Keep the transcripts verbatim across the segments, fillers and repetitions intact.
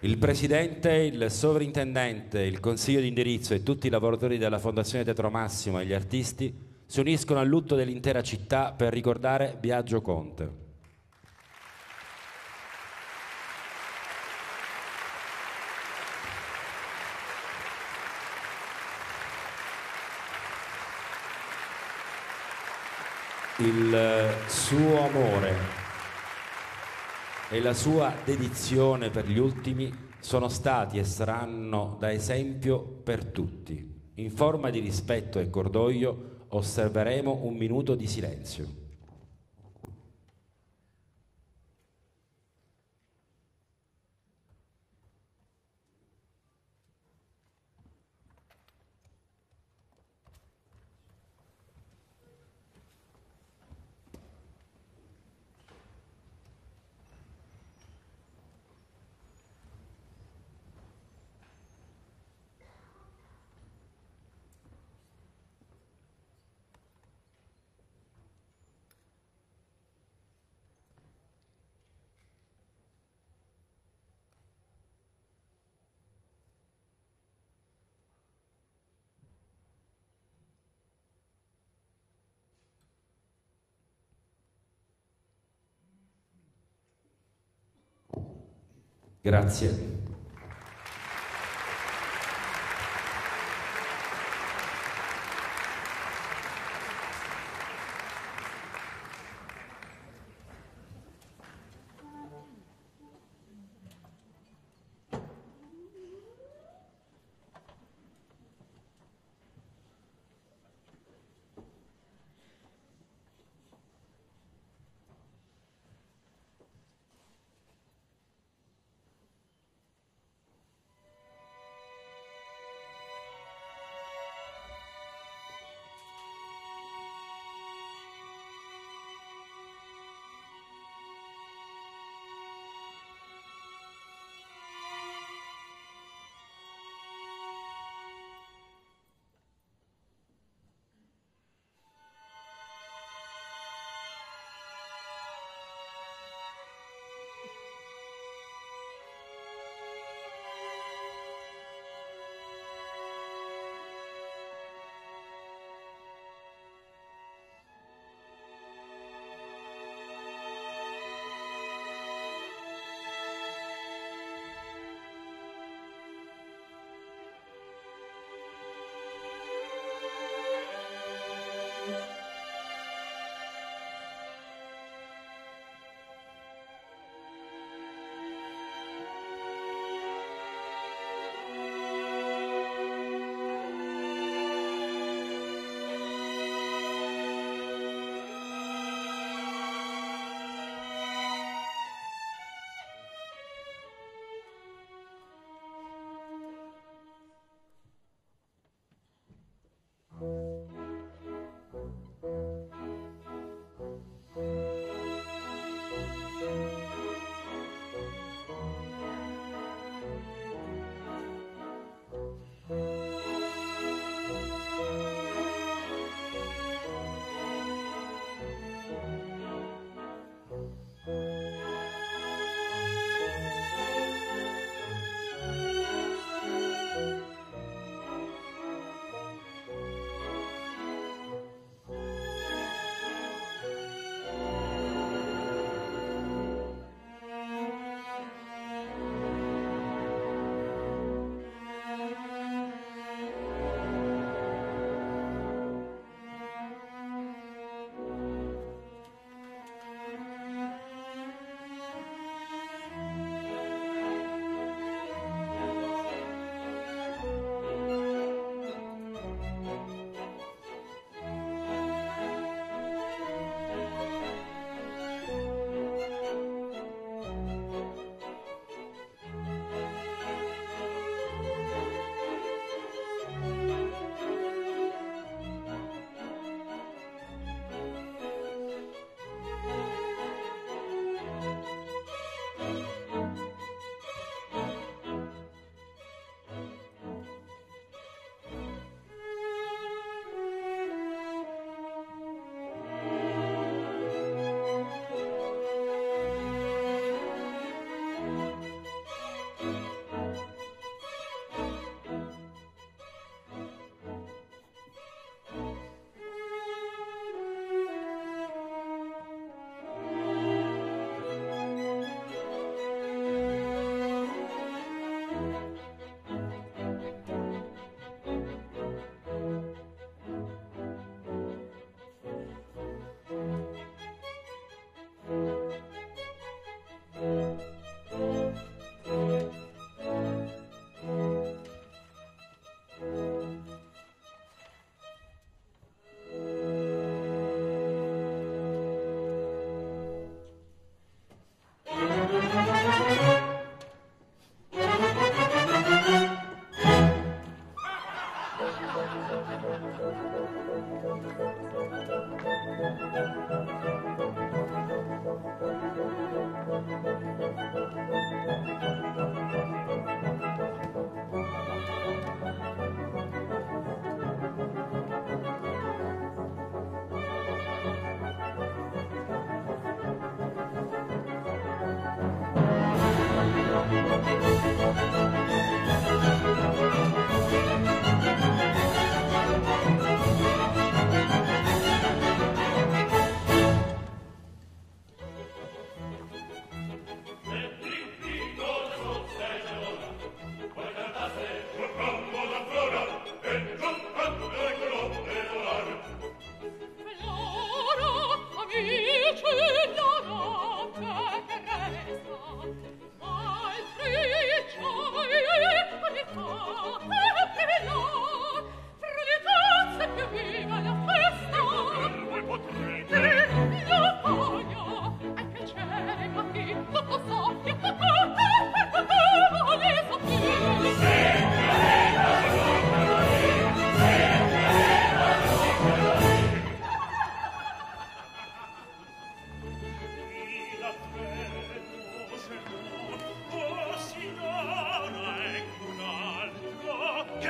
Il Presidente, il Sovrintendente, il Consiglio di indirizzo e tutti i lavoratori della Fondazione Teatro Massimo e gli artisti si uniscono al lutto dell'intera città per ricordare Biagio Conte. Il suo amore e la sua dedizione per gli ultimi sono stati e saranno da esempio per tutti. In forma di rispetto e cordoglio osserveremo un minuto di silenzio. Grazie.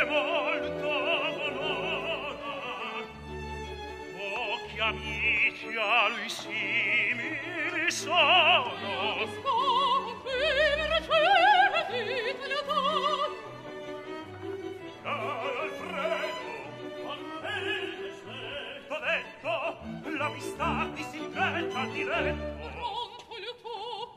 che molto onora. Pochi amici a lui simili sono. Caro Alfredo, a te il desdetto detto, l'amistà di Silvetta diretto. Pronto il tutto.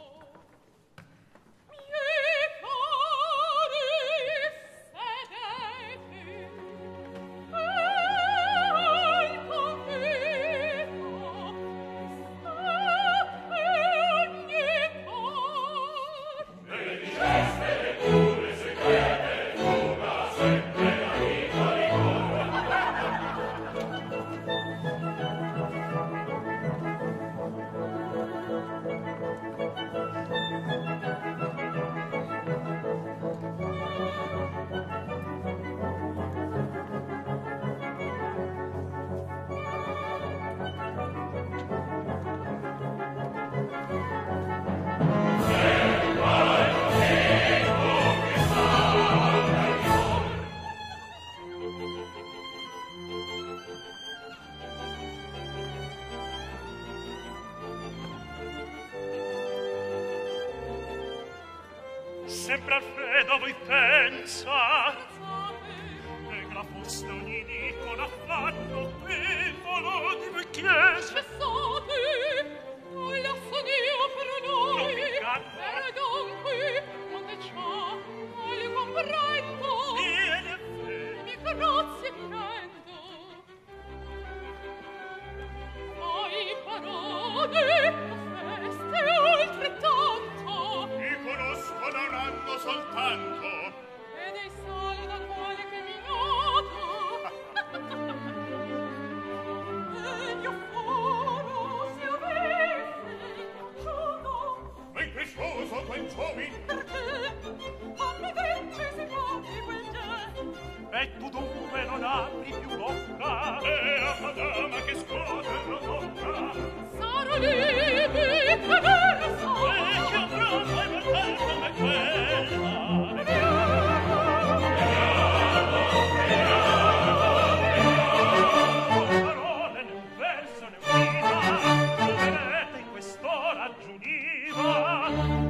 Sempre Alfredo a voi pensa, e la posta ogni dicono affatto qui volo di voi chiesa. Cessate, voglio sonio per noi, per dunque, onde ciò, voglio comprendo, Viene a me, mi grazie mi rendo. Hai parole, feste oltrettanto, mi conosco da un anno soltanto. e dei sali da quale che mi noto. Meglio foro se avesse conosciuto. Ma il precioso quel giovin, Perché? A me vece si muove quel gesto. e tu dunque non apri più bocca, e a madama che scuote lo tocca. Sarò lieve che non so. E che avrà mai mortal come quella? Parole né un verso né un'ira, troverete in quest'ora giuniva.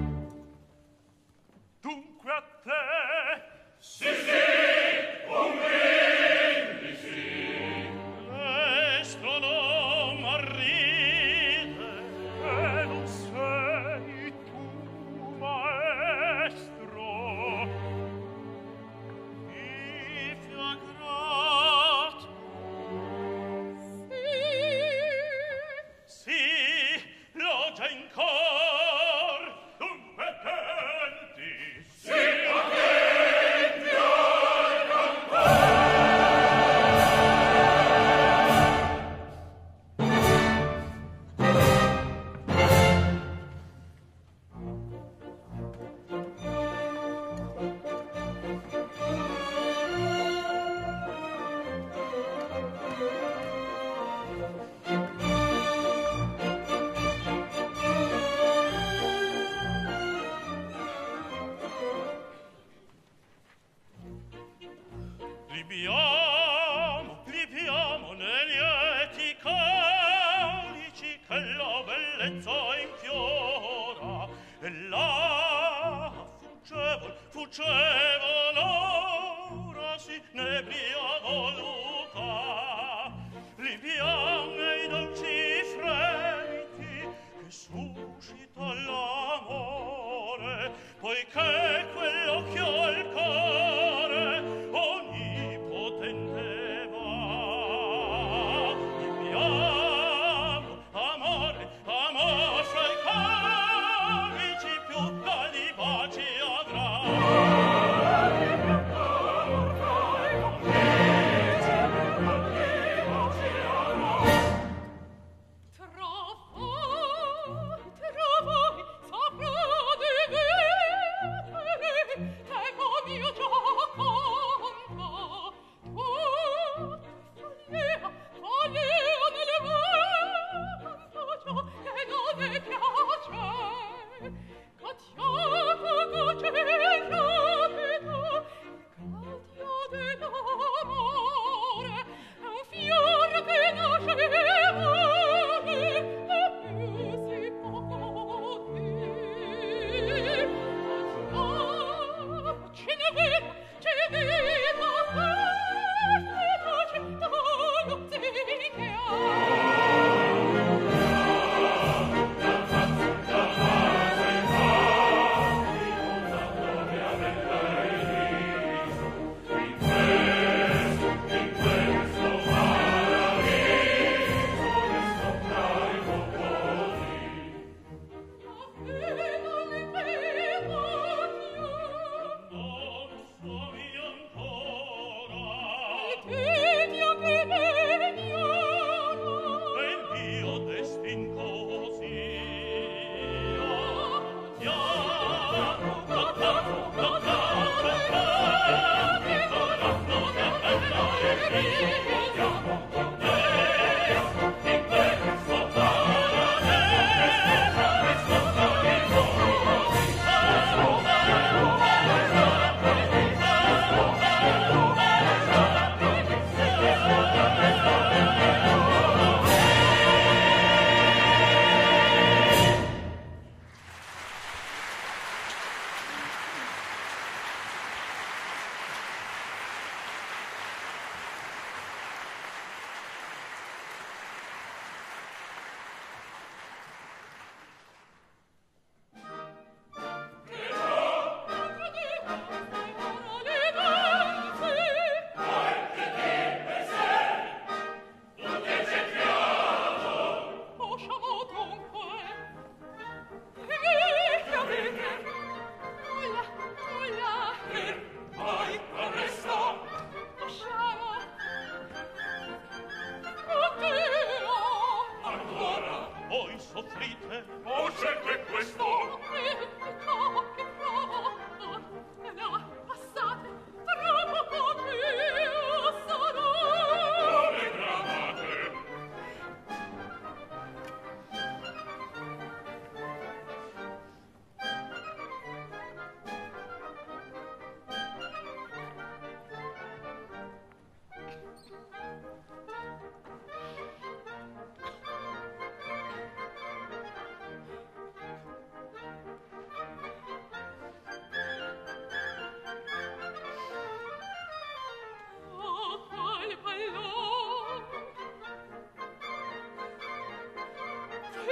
Dunque a te, sì, sì, un brindisi, resto non m'arride, e non sei tu maestro. Mi fiagrato, sì, l'ho già in cor. Dunque attenti, sì, attenti al cantor. Libiamo, libiamo nei lieti calici che la bellezza infiora, e là fuggevol, fuggevol ora si nebria voluta. Libiamo nei dolci fremiti che suscita l'amore, poiché quell'occhio al cuore onnipotente va. Libiamo, amore, amore,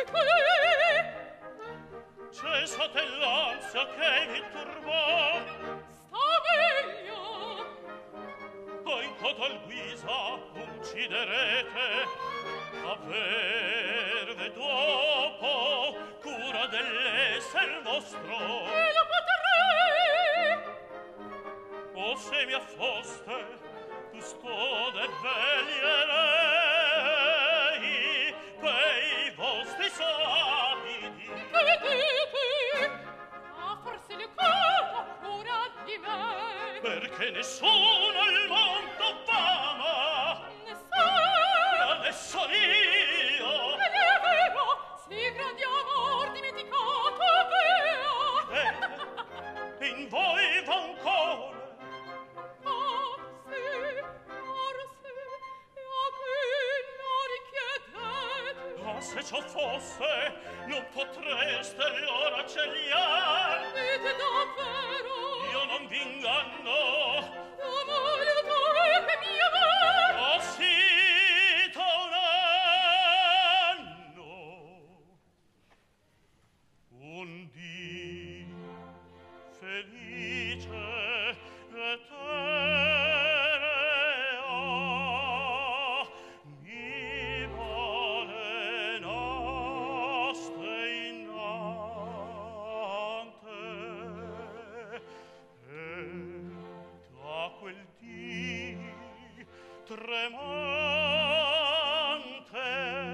Cessate l'ansia che vi turbò. Sta meglio. Poi in cotal guisa ucciderete. Averve dopo cura dell'esser vostro. E lo potrei. O se mi affoste, custode veglierei quei vostri sapidi. Che dite? Ah, forse le cosa cura di me. Perché nessuno al mondo t'ama. Nessuno. Adesso io. Ed è vero, sì grandi amor dimenticato avea. Eh, in voi va un cuore. Ah, sì, ora sì, e a chi lo richiedete? Ma se ciò fosse, non potreste l'ora cegliar. Dite davvero? Io non vi inganno. Amore tuo che mi amor. Ho sito un anno. Un dì felice e terea mi valenaste innante. E da quel dì tremante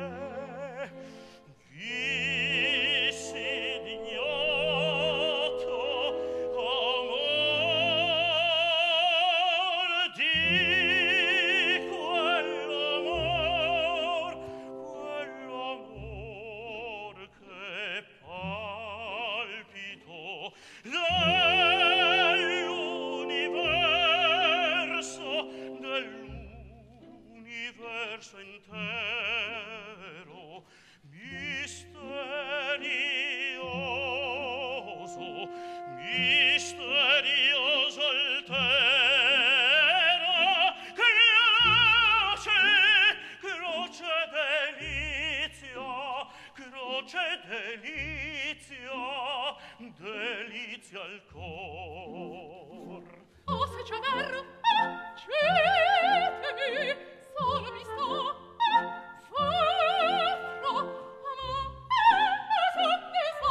vissi d'ignoto amor di quell'amor, quell'amor che palpito dell'universo, dell'universo intero, misterioso, misterioso altero, croce, croce delizia, croce delizia, delizia al cor. Oh, se c'è verro, cetemi, solo mi sto soffro, amoroso, ne so,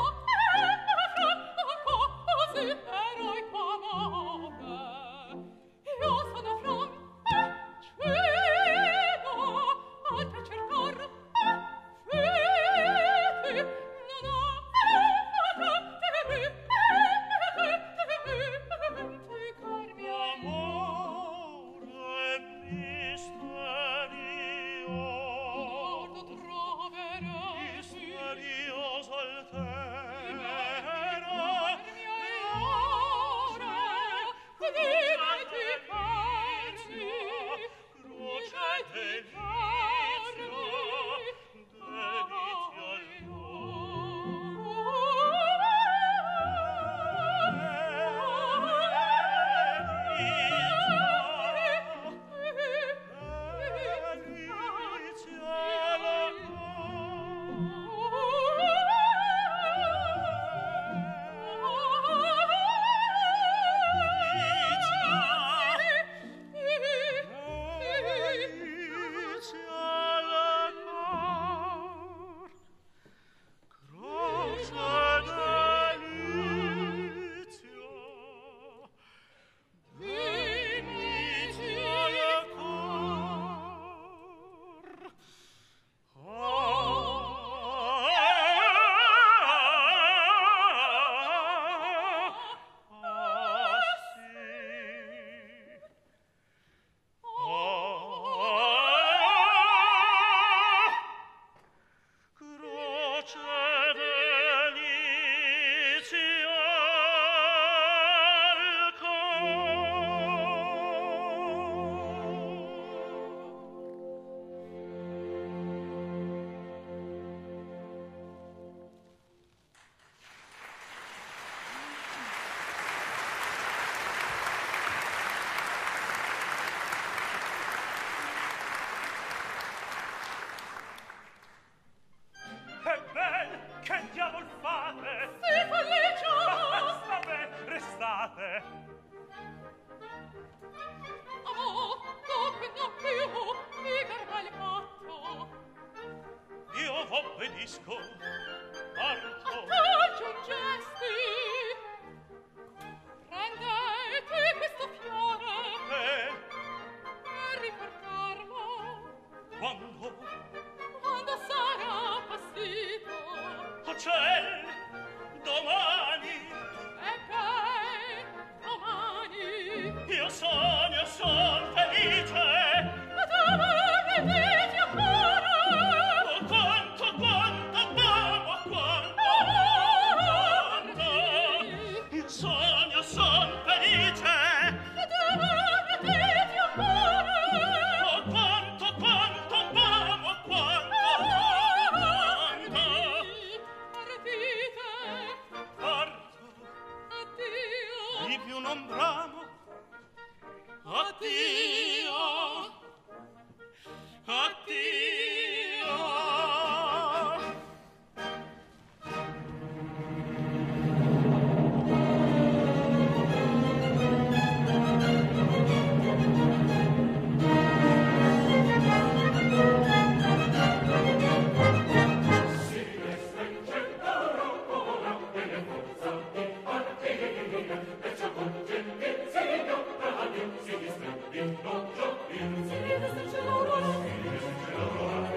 così eroico amore. Io sono from cielo, oltre cercar feti, non ho temere, dimenticarmi Amore misterioso, Guardo troveresti misterioso altero, croce delizia, delizia al Croce delizia, fate? Oh, dunque non più viver mal fatto. Io v'obbedisco, parto. A te giungesti. Prendete questo fiore Eh, per riportarlo quando? quando sarà passito. O ciel, domani. E poi domani. Io sono, io son felice. Ma tu mi vedi ancora. Oh, quanto, quanto, quanto, quanto, quanto. Io sono, io son felice. Ma tu mi vedi ancora. Oh, quanto, quanto, quanto, quanto, quanto. Partite. Parto, Addio. di più non bramo. Addio, addio. Si riveste l'aurora.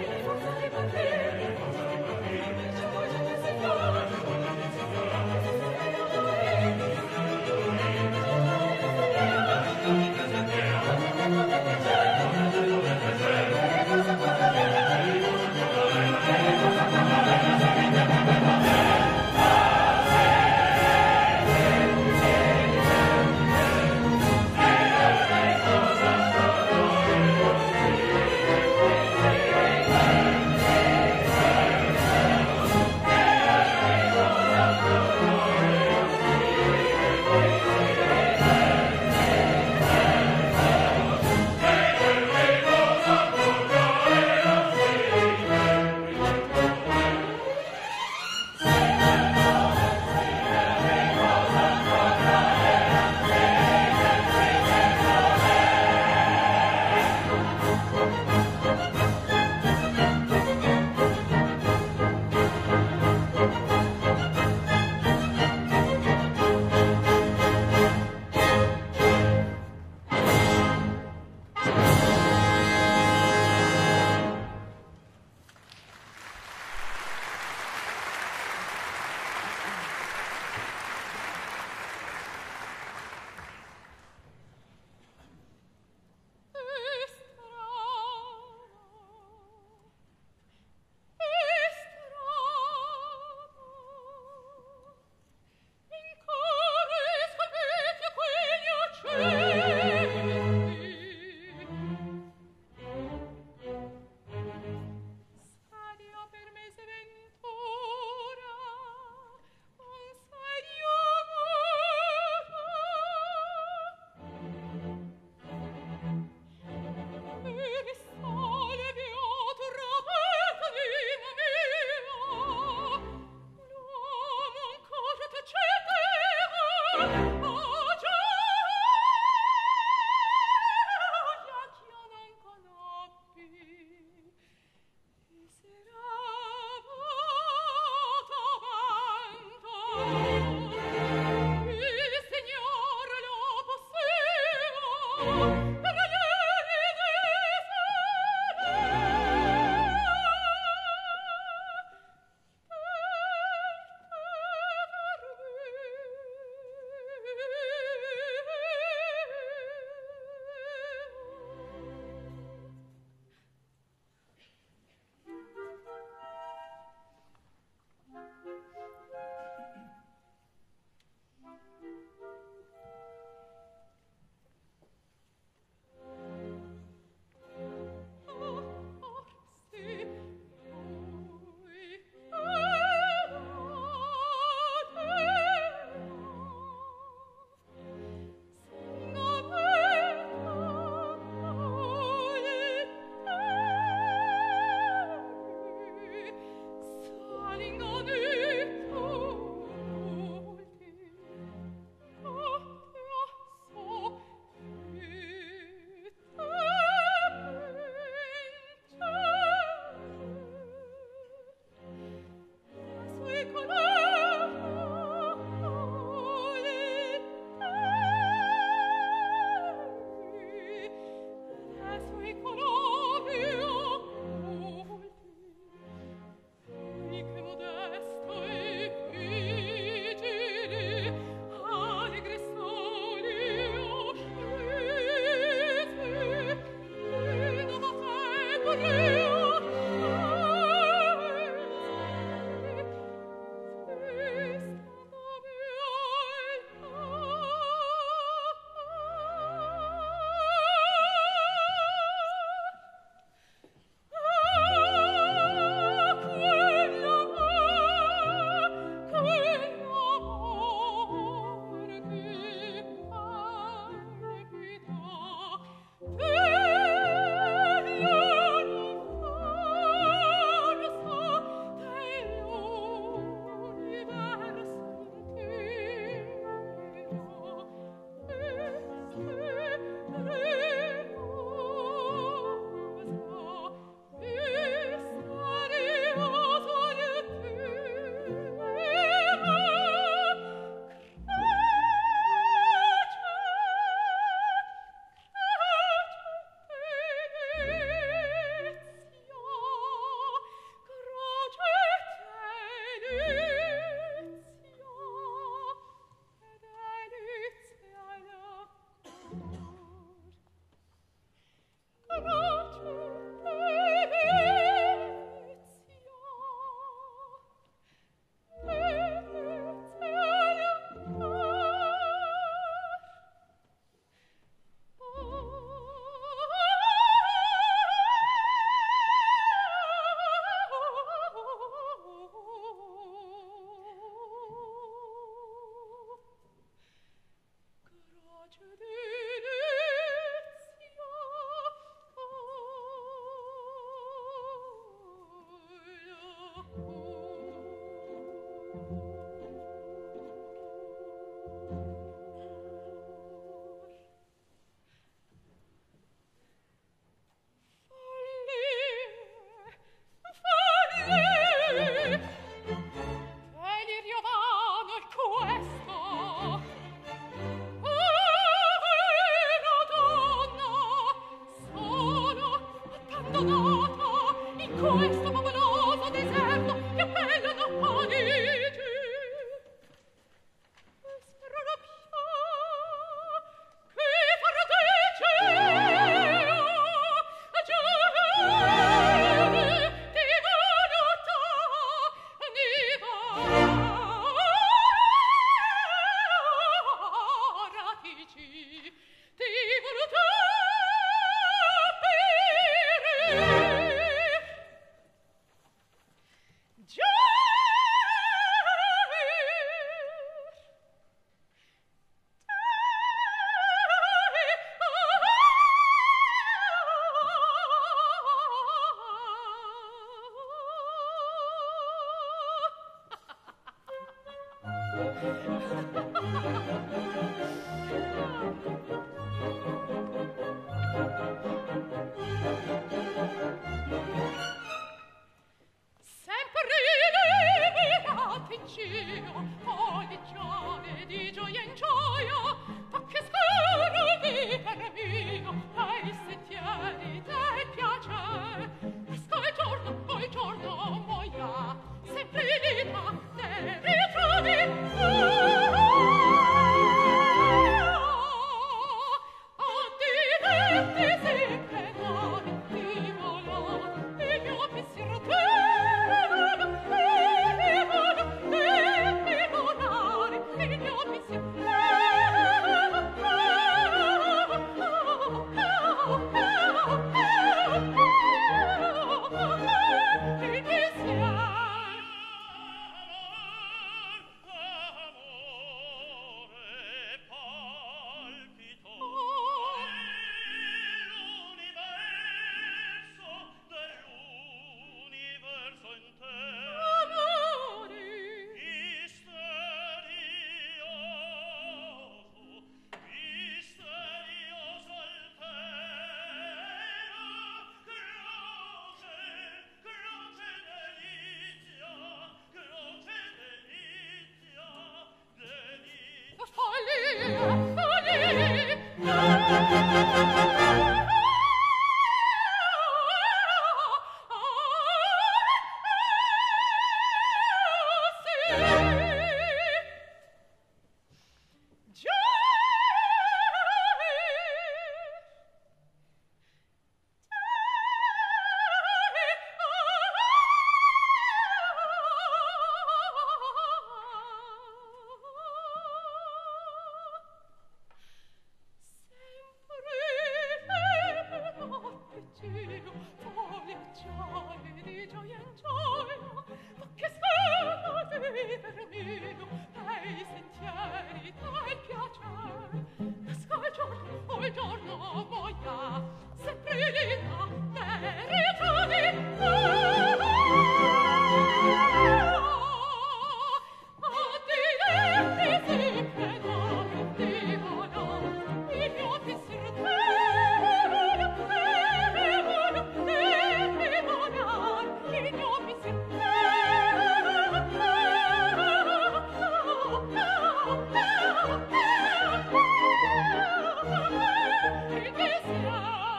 Che sia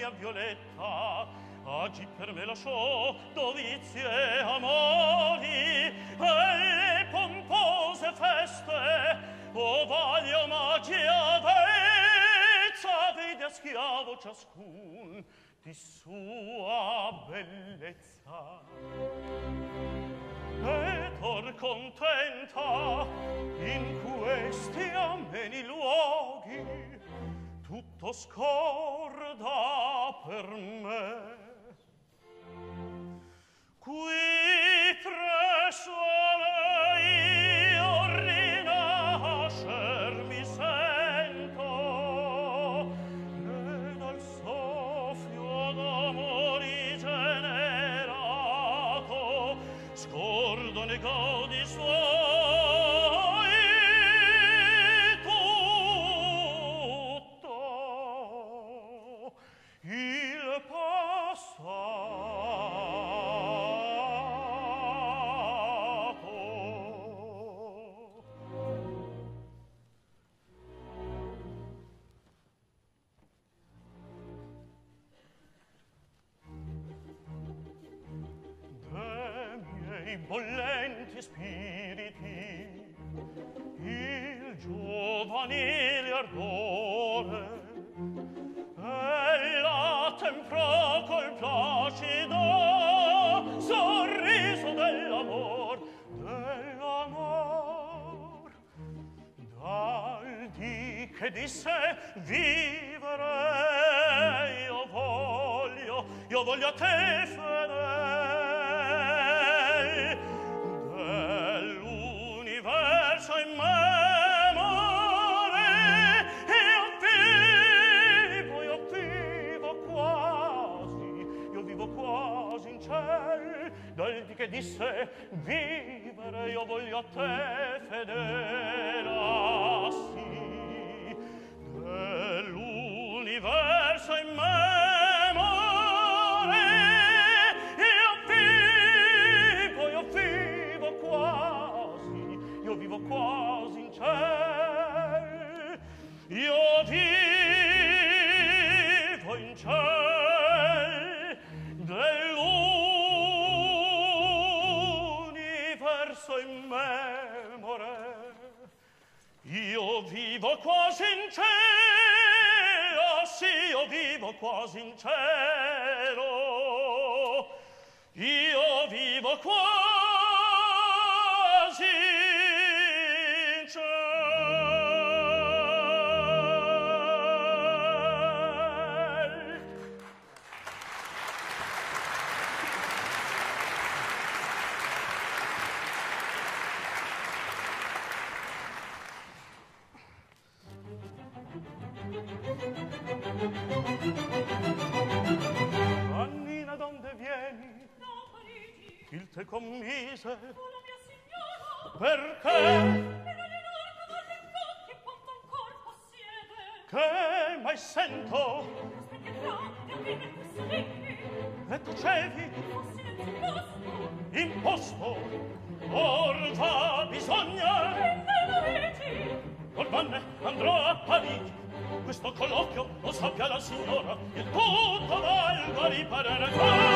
mia Violetta, oggi per me lasciò dovizie e amori e le pompose feste, o voglio magia vezza, vede a schiavo ciascun di sua bellezza. Ed or contenta in questi ameni luoghi, tutto scorda per me. Qui presso lei io rinascer mi sento, e dal soffio d'amori generato scordo ne godi suoi tutto il passato. I bollenti spiriti, il giovanile ardore e la temprò col placido sorriso dell'amor, dell'amor, dal dì che disse vivere io voglio, io voglio a te fedele. In memore io vivo, io vivo quasi, io vivo quasi in ciel, dal di che disse vivere io voglio a te fedele, ah, sì, dell'universo in memore io vivo, io vivo quasi, io vivo quasi in ciel, io vivo in ciel dell'universo in memore, io vivo quasi in cielo, sì, io vivo quasi in cielo, io vivo quasi in cielo. Annina, donde vieni? Da Parigi. Il te commise? O la mia signora. Perché? Per allenare cavallo in gocchi quanto ancor possiede. Che mai sento? Aspetti grande a vivere questo lingui. E tacevi? O silenzio Imposto? imposto. Or va bisogna? E te lo vedi? Col vanne andrò a Parigi. Questo colloquio lo sappia la signora, il tutto valga riparare.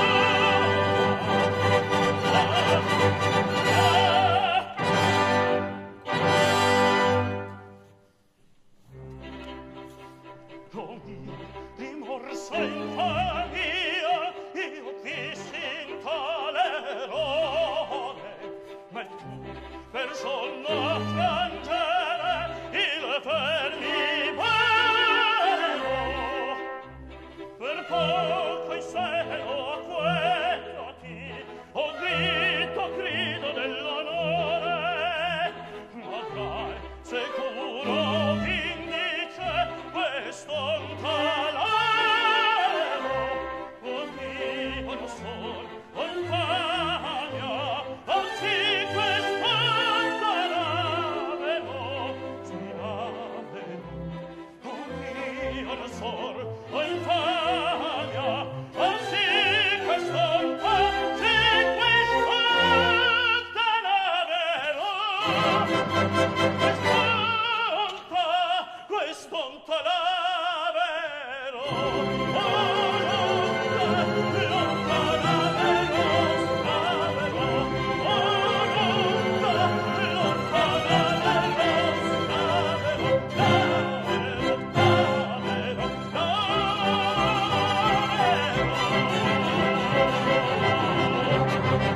Oh mio, rimorso in famiglia, io qui s'intalerò, ma tu per sonno affrangere il fermi per poco il seno a quello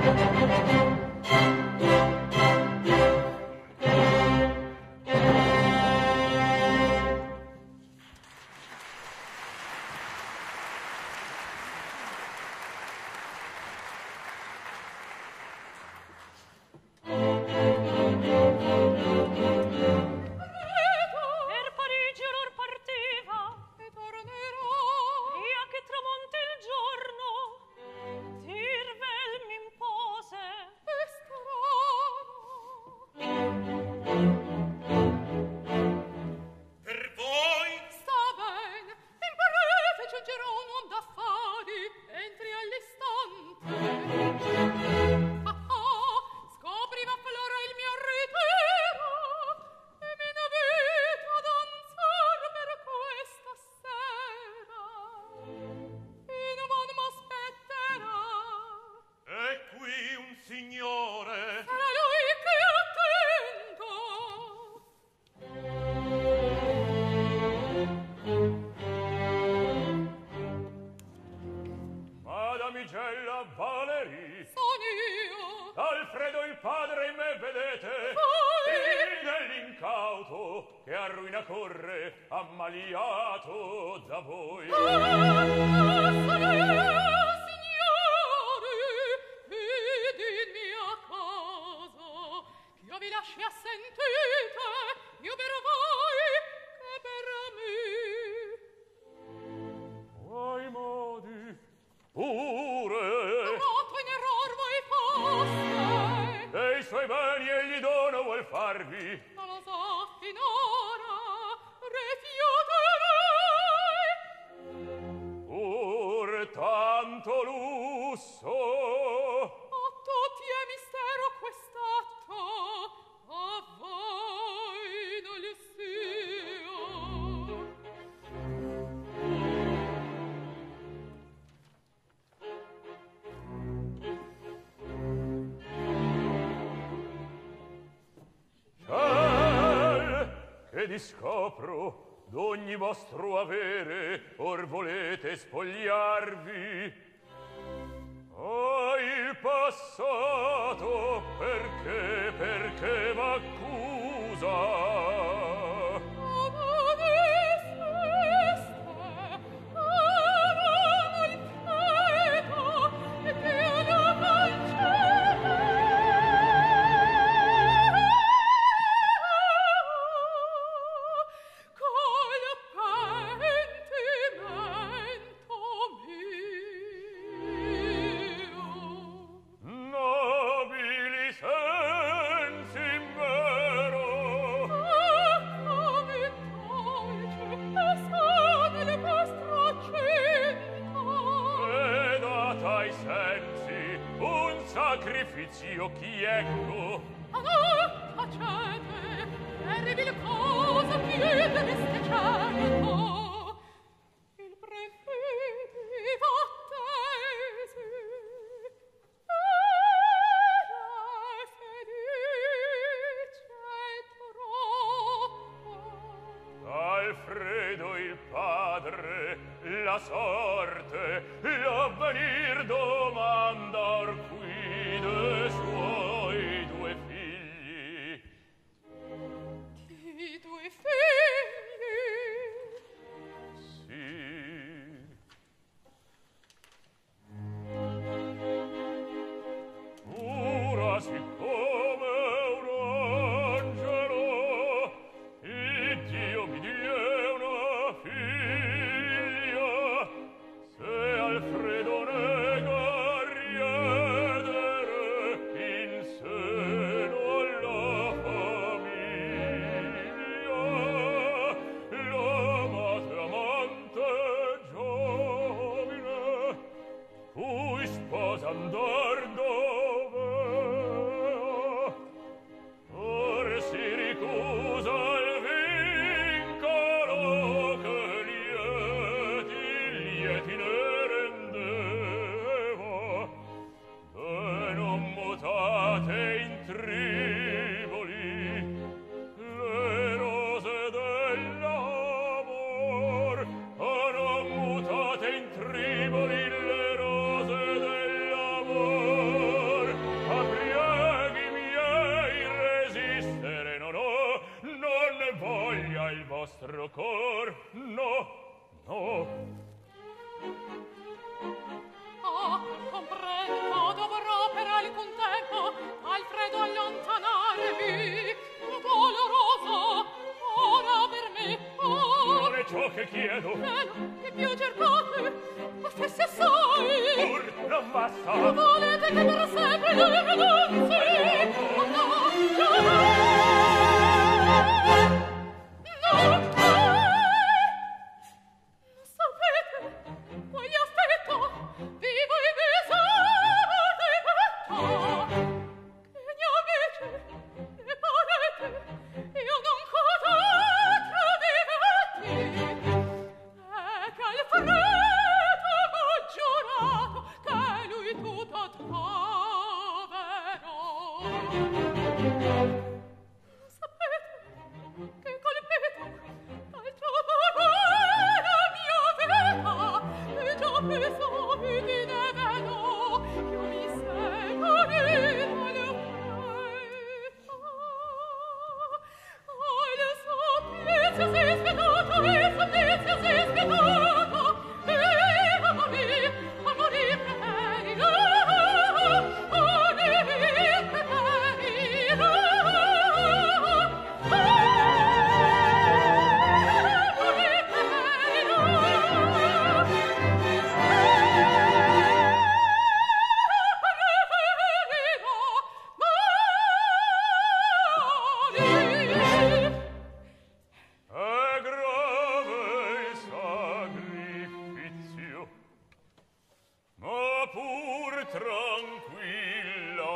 Scopro d'ogni vostro avere, or volete spogliarvi. Ah, il passato, perché, perché m'accusa? Sacrificio chieco. Ah no, tacete, terribil cosa chiedereste certo. Il preferiva attesi, era felice troppo. Alfredo il padre, la sorte, l'avvenir domanda or qui de suoi due figli. Di due figli? Sì. Ora siccome un angelo il Dio mi die una figlia, se Alfredo nega riedere in seno alla famiglia, l'amate amante giovine, cui sposa andar dovea, or si ricusa il vincolo che lieti, lieti ne rendeva, e non mutate in triboli le rose dell'amor, e non mutate in triboli le rose dell'amor. nostro cor, no, no. Ah, comprendo, dovrò per alcun tempo al freddo allontanarmi, doloroso, ora per me, oh. Non è ciò che chiedo. Meno, che più cercate, ma stessi assai. Pur non basta. Volete che per sempre le renunzi? Oh, no, no, no. No, no. Sapete, quegli aspetto, vivo e besate petto, che ne avete, ne parete, io non cos'altro vivetti, e che al freddo ho giurato che lui tutto troverò. Sapete che colpito dal trovare mia vita e già penso mi di ne vedo io mi separita le fredda. Oh, il supplizio si è spietato, il supplizio si è spietato, e a morire, a morire preferirò, a morire preferirò. È grave il sacrificio, ma pur tranquilla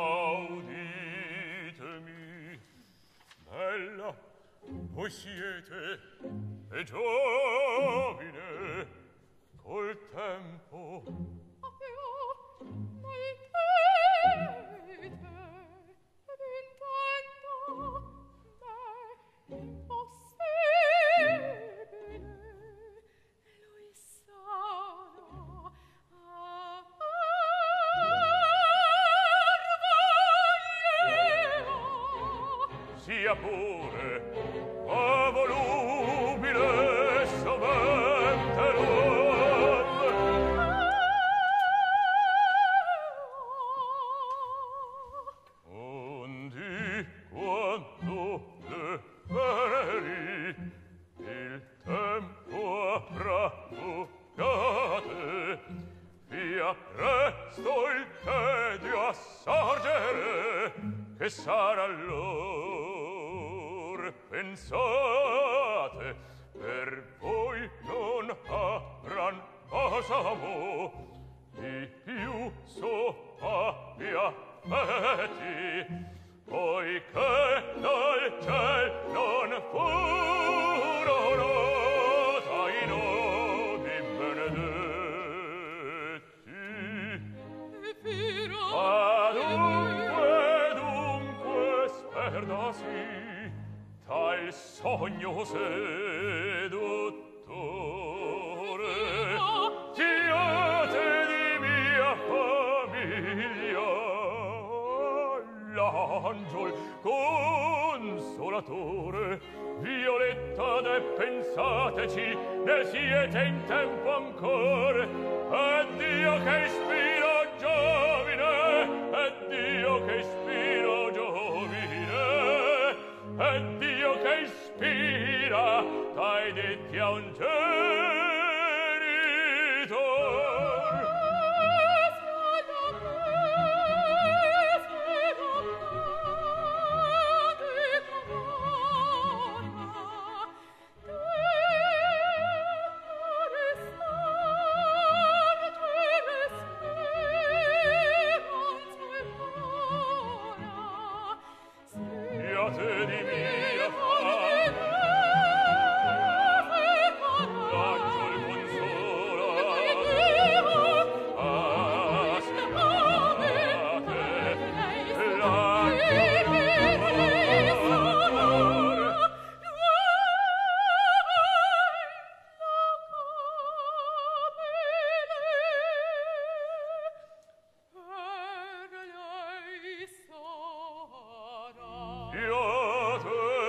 uditemi. Bella, voi siete e giovine, col tempo sia pure, ma volubile sovente undi quando le veri il tempo avrà fugate, via presto il tedio a sorgere, che sarà l'or, pensate, per voi non avran osamo di più soavi affetti, poiché dal ciel non furono dai nomi benedetti. Adunque, dunque, sperdasi tal sogno seduttore, siate di mia famiglia l'angiol consolatore. Violetta, ne pensateci, ne siete in tempo ancor, è Dio che ispira giovine, è Dio che ispira giovine, è Dio che ispira dai detti a un genitor. Siate di mia famiglia, l'angiol consola. Ah, siate, l'angiol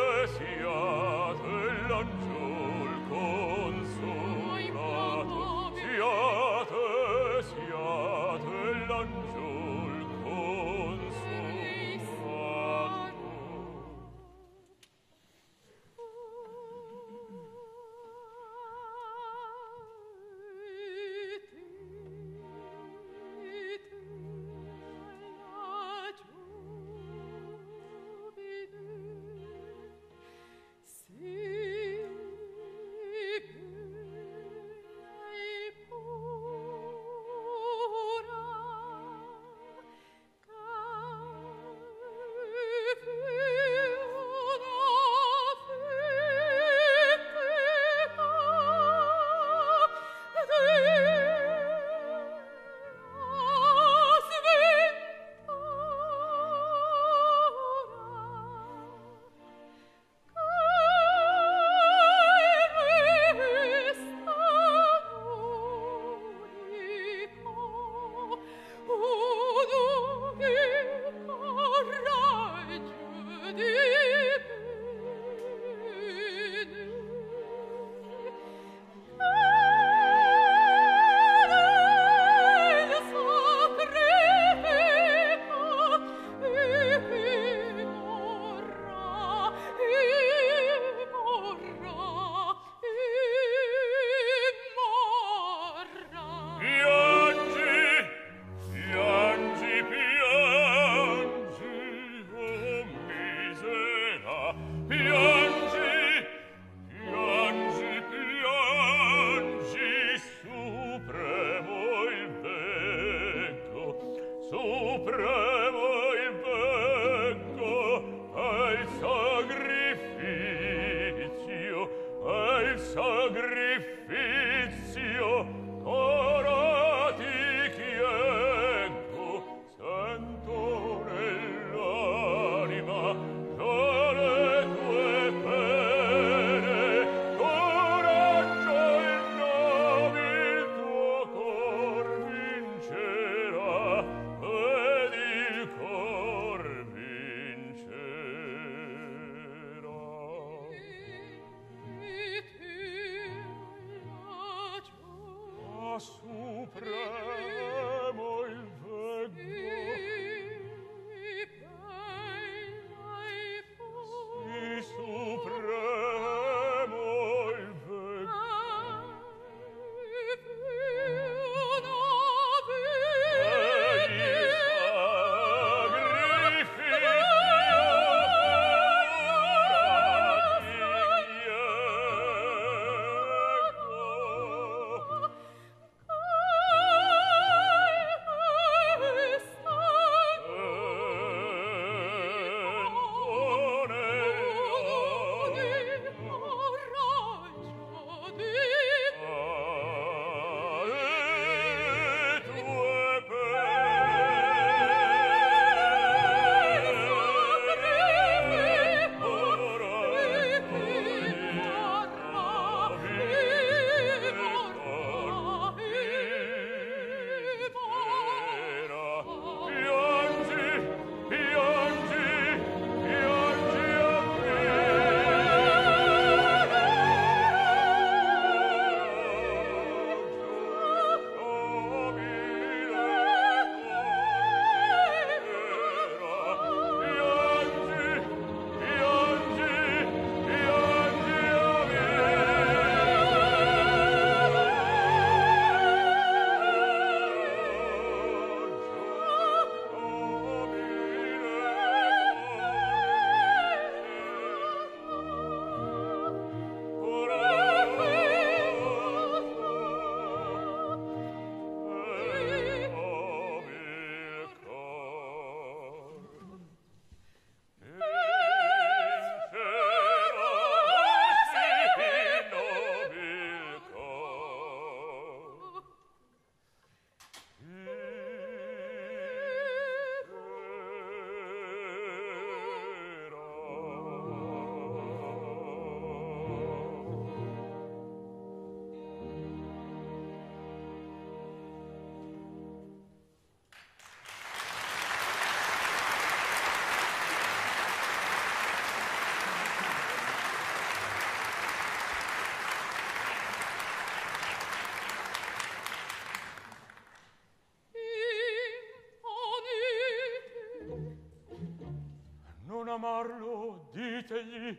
amarlo, ditegli.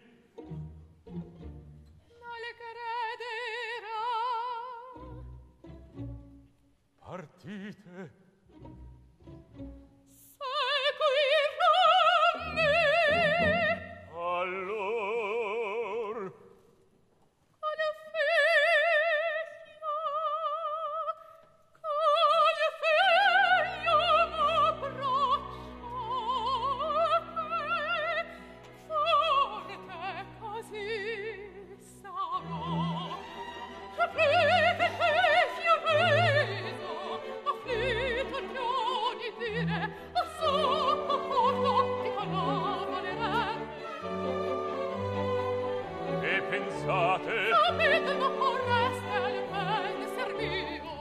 Non le crederà. Partite. Seguiranno. Allor. Con figlia, con figlia m'abbracciate, forte così sarò. Aprite il mio viso, afflitto il mio di dire, a sopra porto di coloro le renne. E pensate? Sapete non vorreste il penser mio.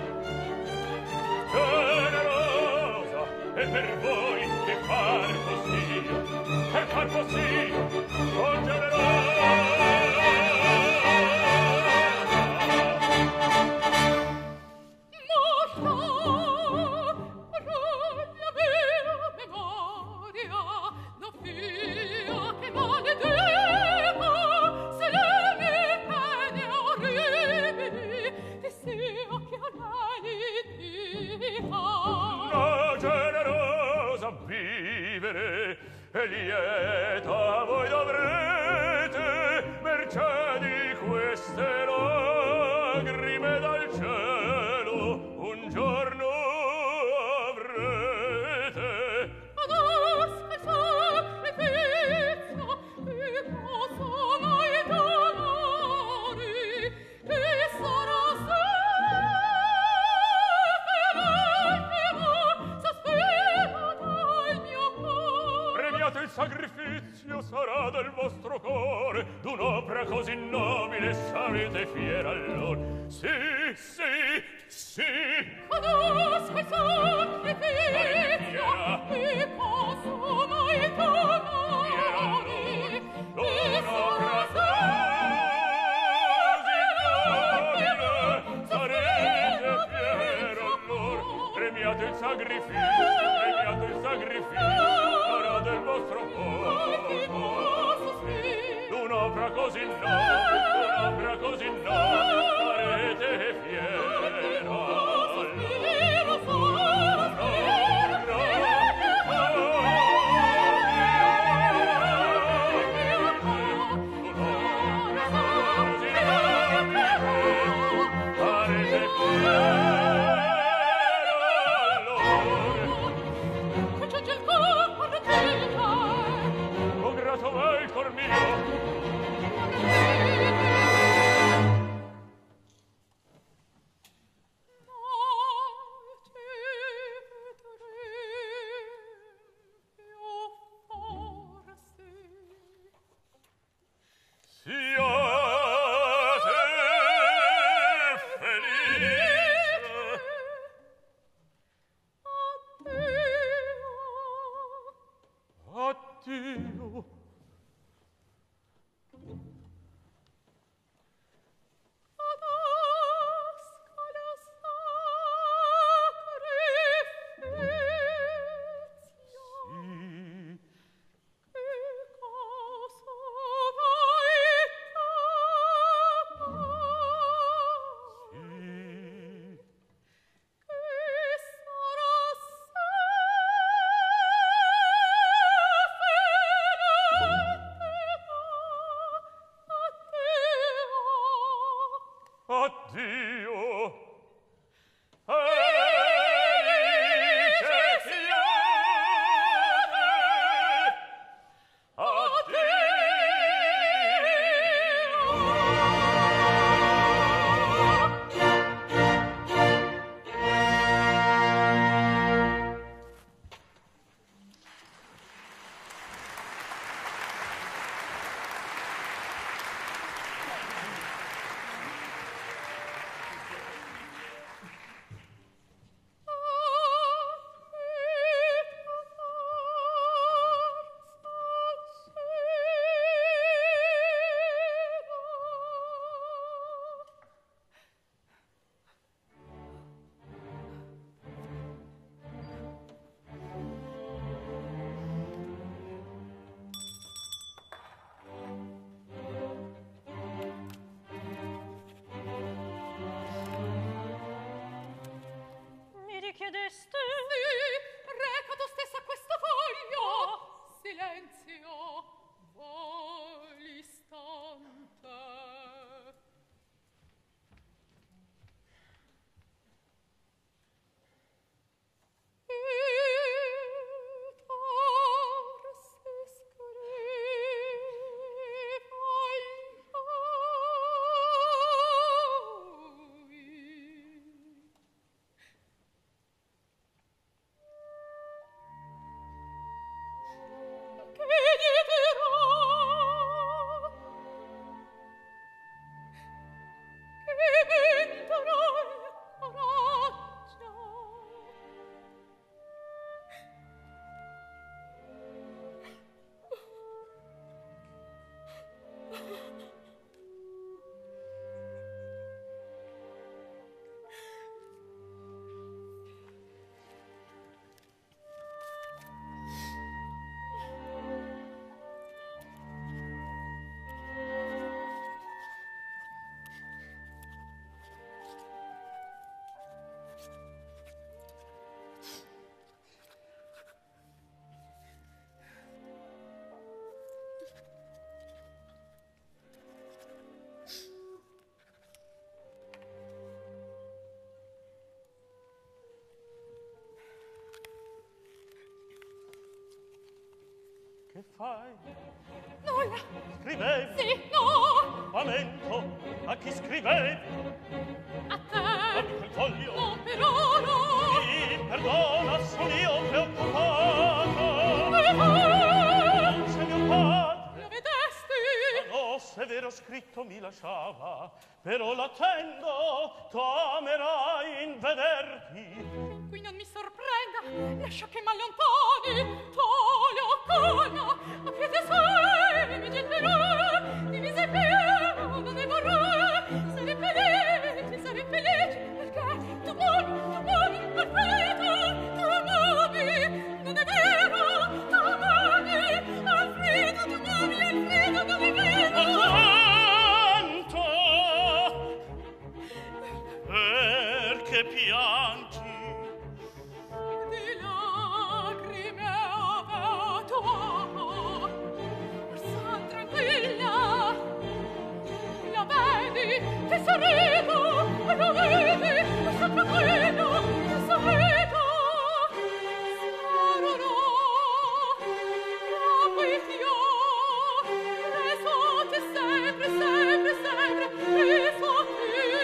Generosa, e per voi che far così, per far così, oh generosa. E lieta voi dovrete, mercé di queste lagrime dal cielo, un giorno avrete. Adosca il sacrificio, e cosa i dolori, e sarà il sacrificio sarà del vostro cuore d'un'opera così nobile sarete fiera allor. Sì, sì, sì. Conosco il sacrificio e posso mai donare d'un'opera così nobile sarete fiera allor. Premiate il sacrificio, premiate il sacrificio del vostro cuore, d'un'opera così nobile, d'un'opera così nobile, sarete fiera. Sarà chiedeste? Sì, reca tu stessa questo foglio. Oh, silenzio, vol'istante. Che fai? Nulla. Scrivevi? Sì, no. Lamento. A chi scrivevi? A te. Dammi quel foglio. No, per ora. Sì, perdona, sono io preoccupato. Non sei mio padre. Lo vedesti? No, se vero scritto mi lasciava, però l'attendo, t'amerai in vederti. Qui non mi sorprenda, lascia che m'allontani. Tole o calma, a piede sei mi getterà. Divisa in pieno, non ne vorrà. Sarei felice, sarei felice, perché tu ami, tu ami, Alfredo, tu ami, non è vero, tu ami, Alfredo, tu ami, Alfredo, non è vero. Quanto? Perché piangi? Di lacrime aveto, san tranquilla, la vedi che sorrido, lo vedi, san tranquillo, che sorrido, sarò tranquillo, reso te sempre, sempre, sempre, reso te.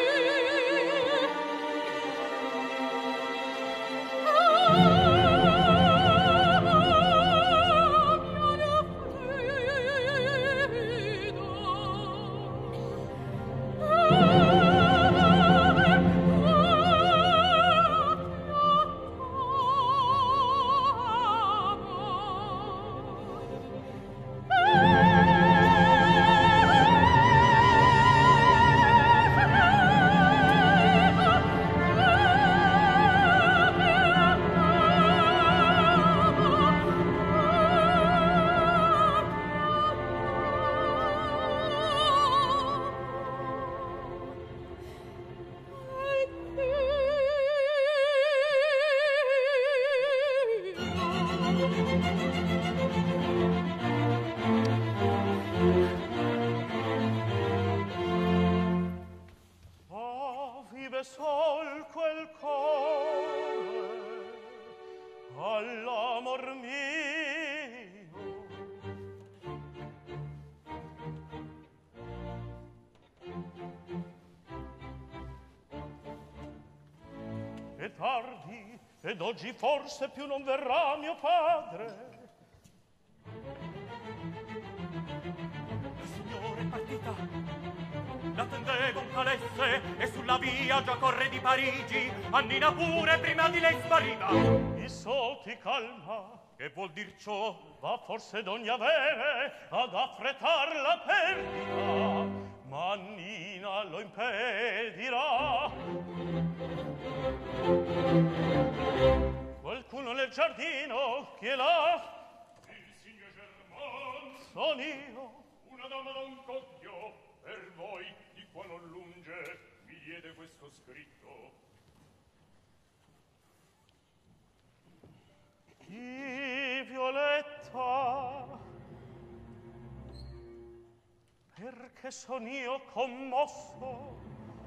Ah, vive sol quel cuore all'amor mio. È tardi, ed oggi forse più non verrà mio padre. Signore, è partita. L'attendevo un calesse e sulla via già corre di Parigi. Annina pure prima di lei spariva. Il sol ti calma. Che vuol dir ciò? Va forse d'ogni avere ad affrettar la perdita, ma Annina lo impedirà. Qualcuno nel giardino, chi è là? Il signor Germán. Son io. Una dama da un coppio. Per voi, di qua non lunge, mi diede questo scritto. Di Violetta, perché son io commosso?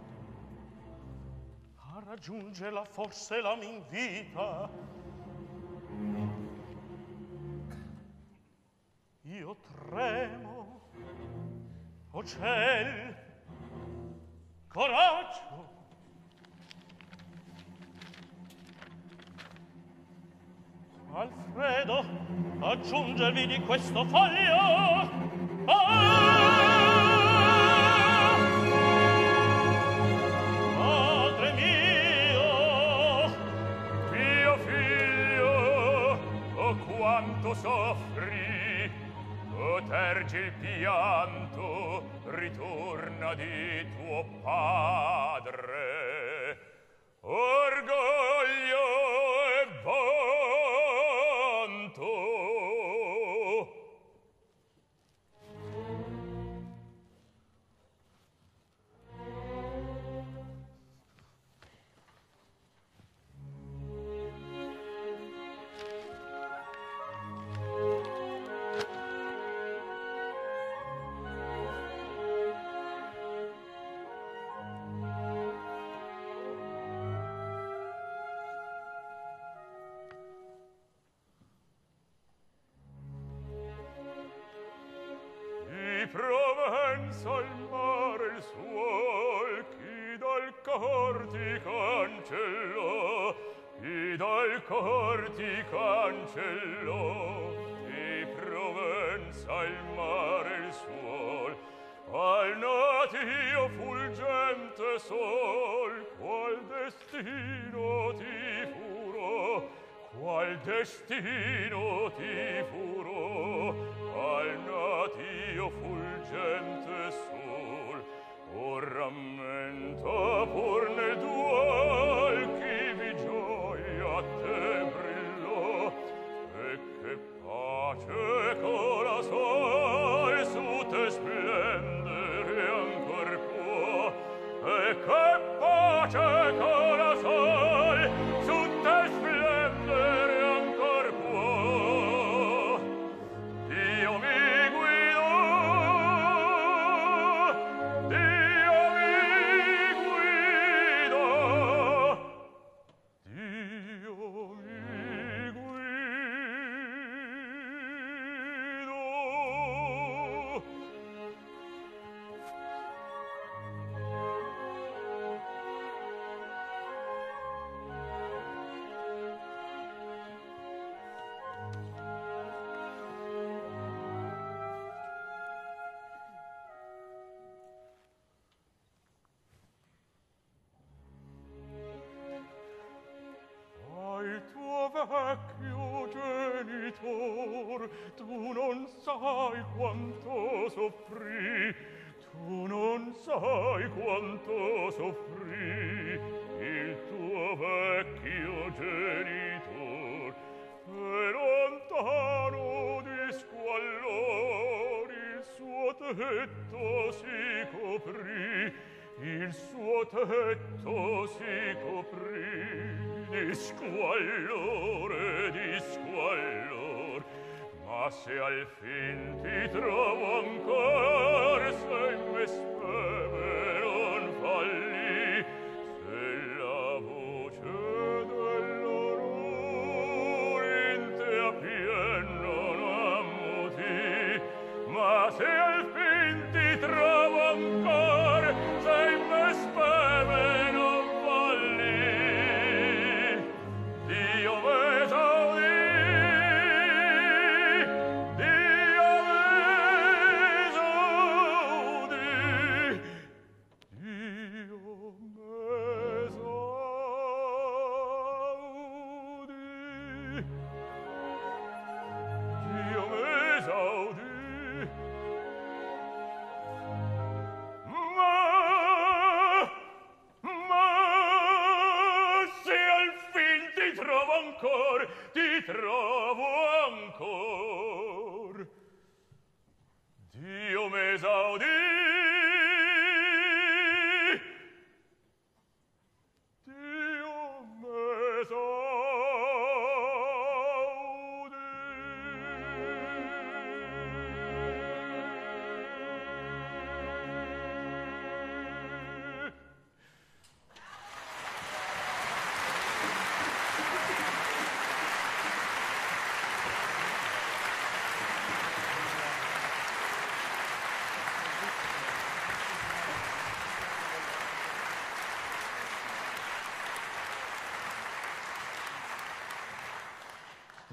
A raggiungerla forse la m'invita. Io tremo, o ciel, coraggio. Alfredo, aggiungervi di questo foglio. Ah! Padre mio, mio figlio, oh quanto soffri, oh tergi il pianto, ritorna di tuo padre. Orgoglio e vanto. Provenza il mare il suol, chi dal cor ti cancellò, chi dal cor ti cancellò. Di Provenza il mare il suol, al natio fulgente sol, qual destino ti furò, qual destino ti furò, al natio fulgente sol. O rammenta pur nel duol chi vi gioia a te brillò, e che pace cola sol su te splendere ancor può, e che pace cola sol su te splendere ancor può. Dio mi guidò, Dio mi guidò, Dio mi guidò. Al tuo vecchio genitor tu non sai quanto soffrì, tu non sai quanto soffrì. Il tuo vecchio genitor è lontano di squallor, il suo tetto si coprì, il suo tetto si coprì di squallore, di squallor. Ma se al fin ti trovo ancor, se me speme non falli, se la voce dell'orror in te appien non ammuti, ma se al fin ti trovo ancor, se me speme non falli, Dio m'esaudì, Dio m'esaudì, Dio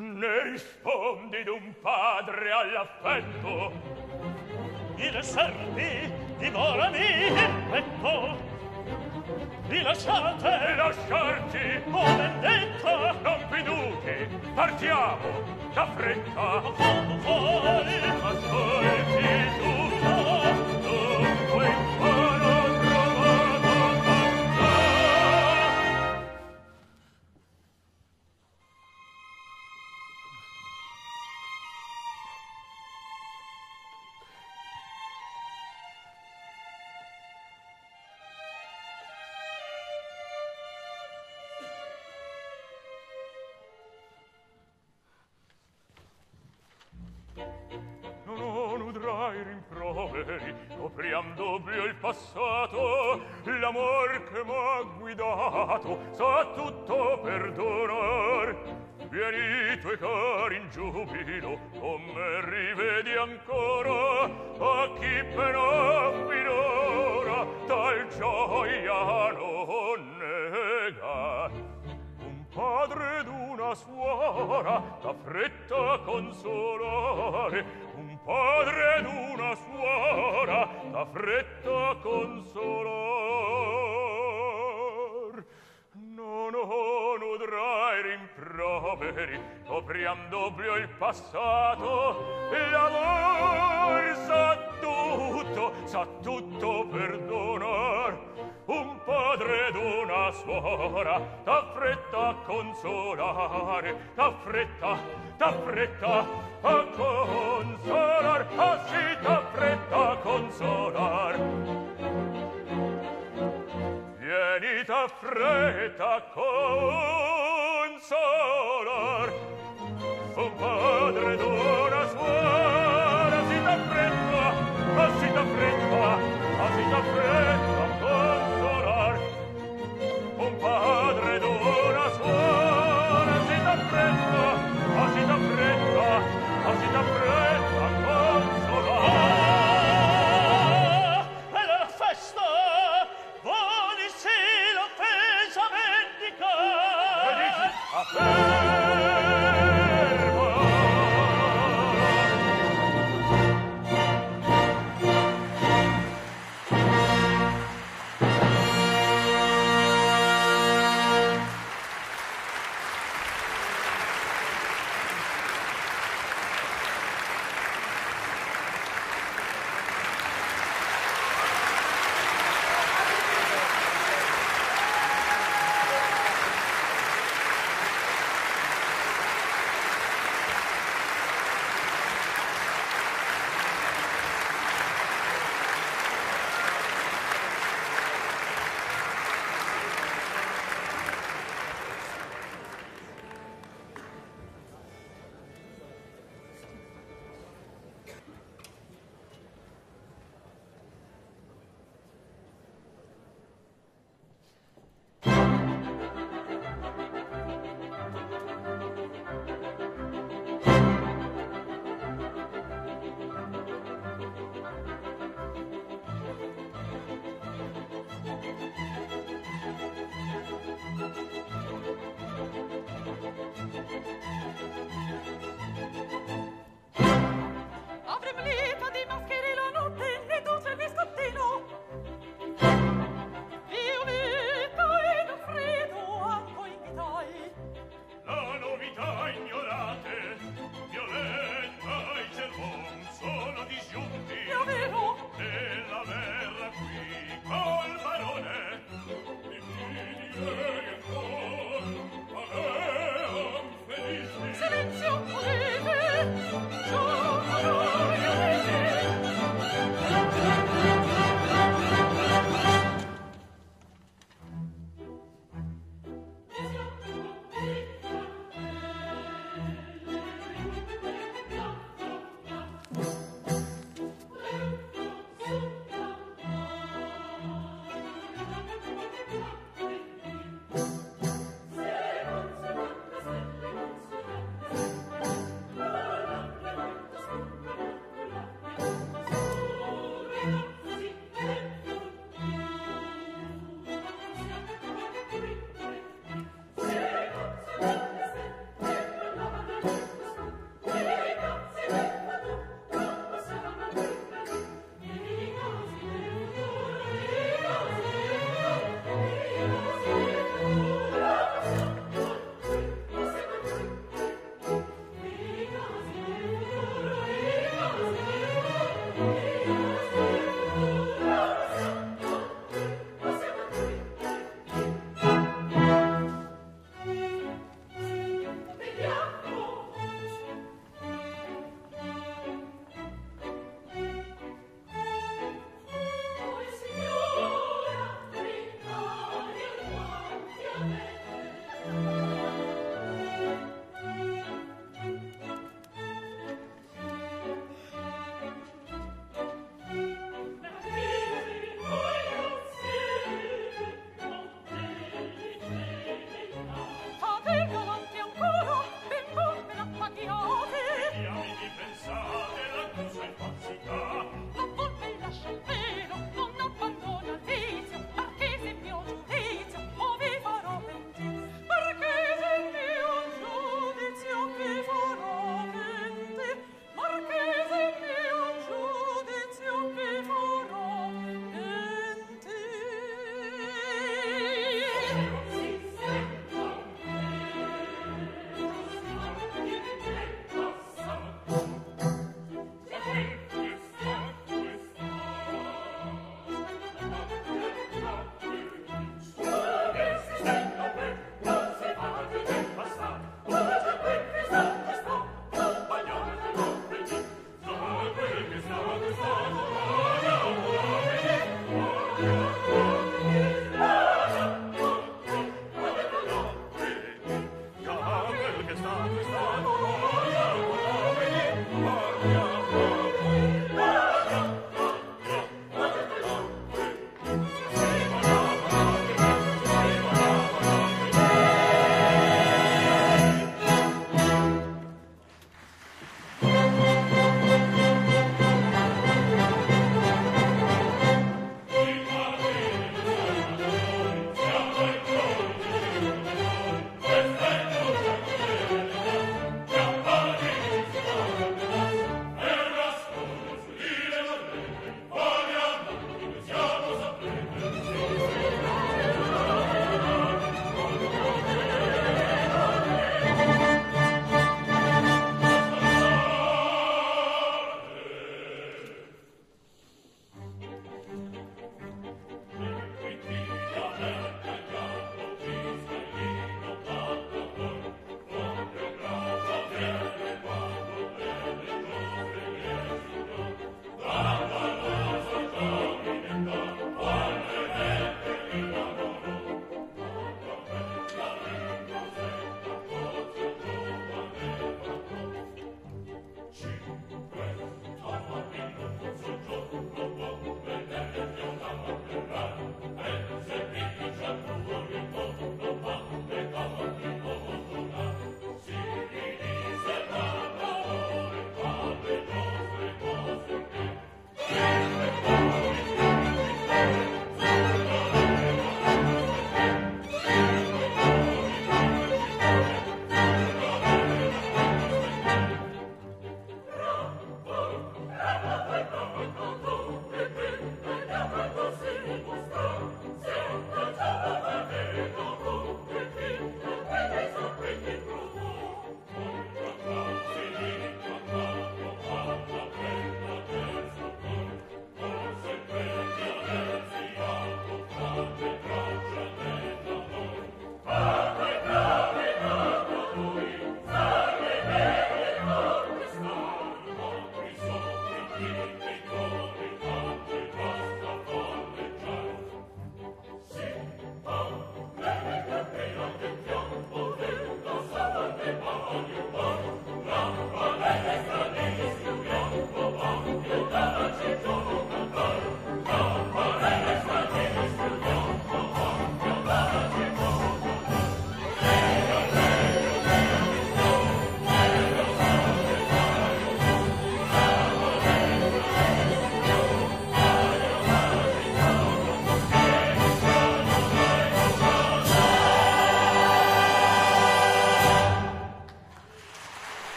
Ne rispondi d'un padre all'affetto. Il serpi divorami il petto. Vi lasciate Lasciarti, o vendetta. non piduti, partiamo, da fretta. Fuori Ascolti tutto, dunque imparo trovato cantar. Non udrai rimproveri, copriam doppio il passato, l'amor che m'ha guidato sa tutto perdonar. Vieni tuoi cari in giubilo, con me rivedi ancora a chi penò finora tal gioia non negar. Un padre ed una suora da fretta consolare, un padre ed una suora da fretta consolar. No, no, nudrai rimproveri, copriam doppio il passato, l'amor sa tutto, sa tutto perdonar. Un padre ed una suora da fretta a consolare, da fretta, da fretta a consolar, ah sì, da fretta a consolar. Vieni da fretta a consolar, un padre ed una suora, sì da fretta, ah sì da fretta, ah sì da fretta a consolar. Un padre ed una suora, sì da fretta, ah sì da fretta, ah sì da fretta a consolar. E la festa voli sì l'offesa vendicare. E dici, afferma,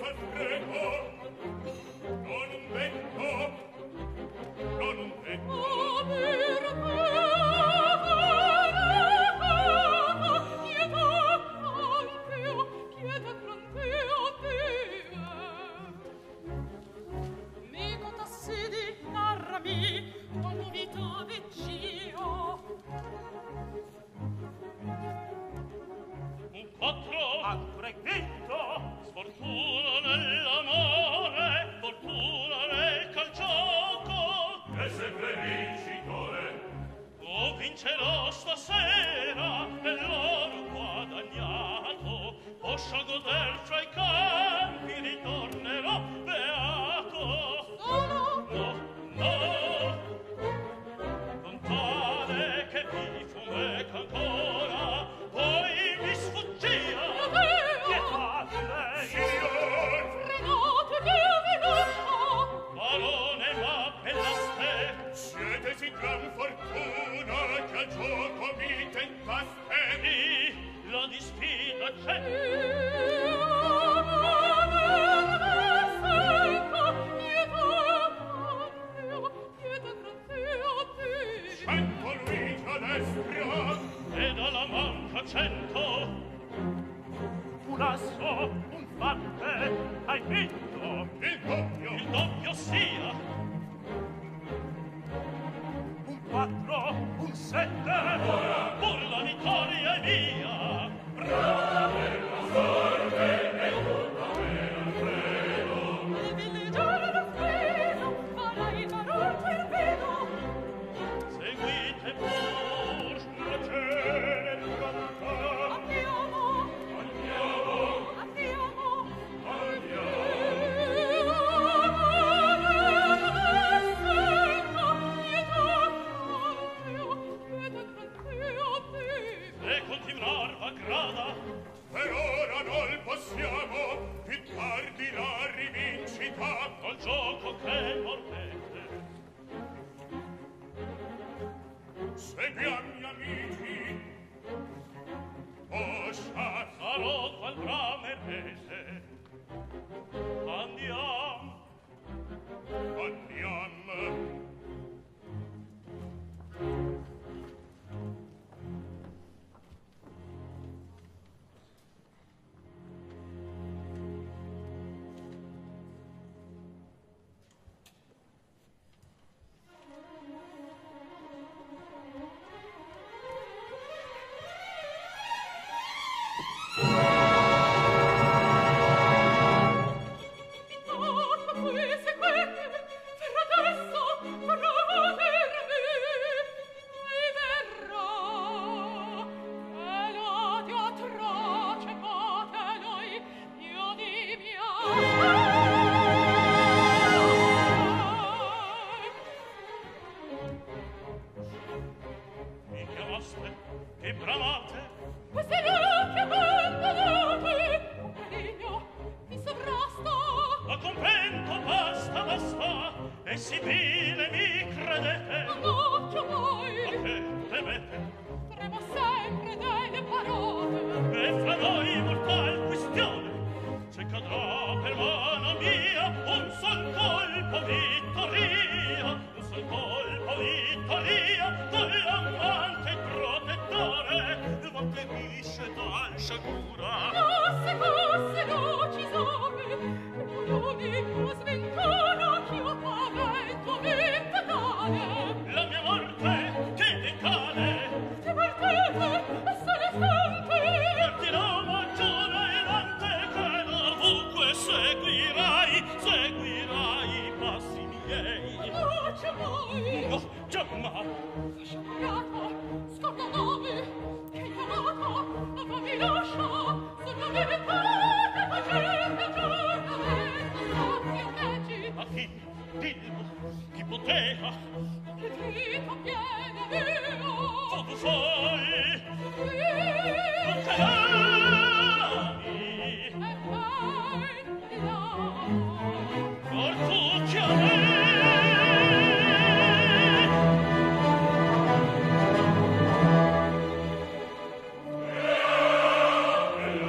Thank you.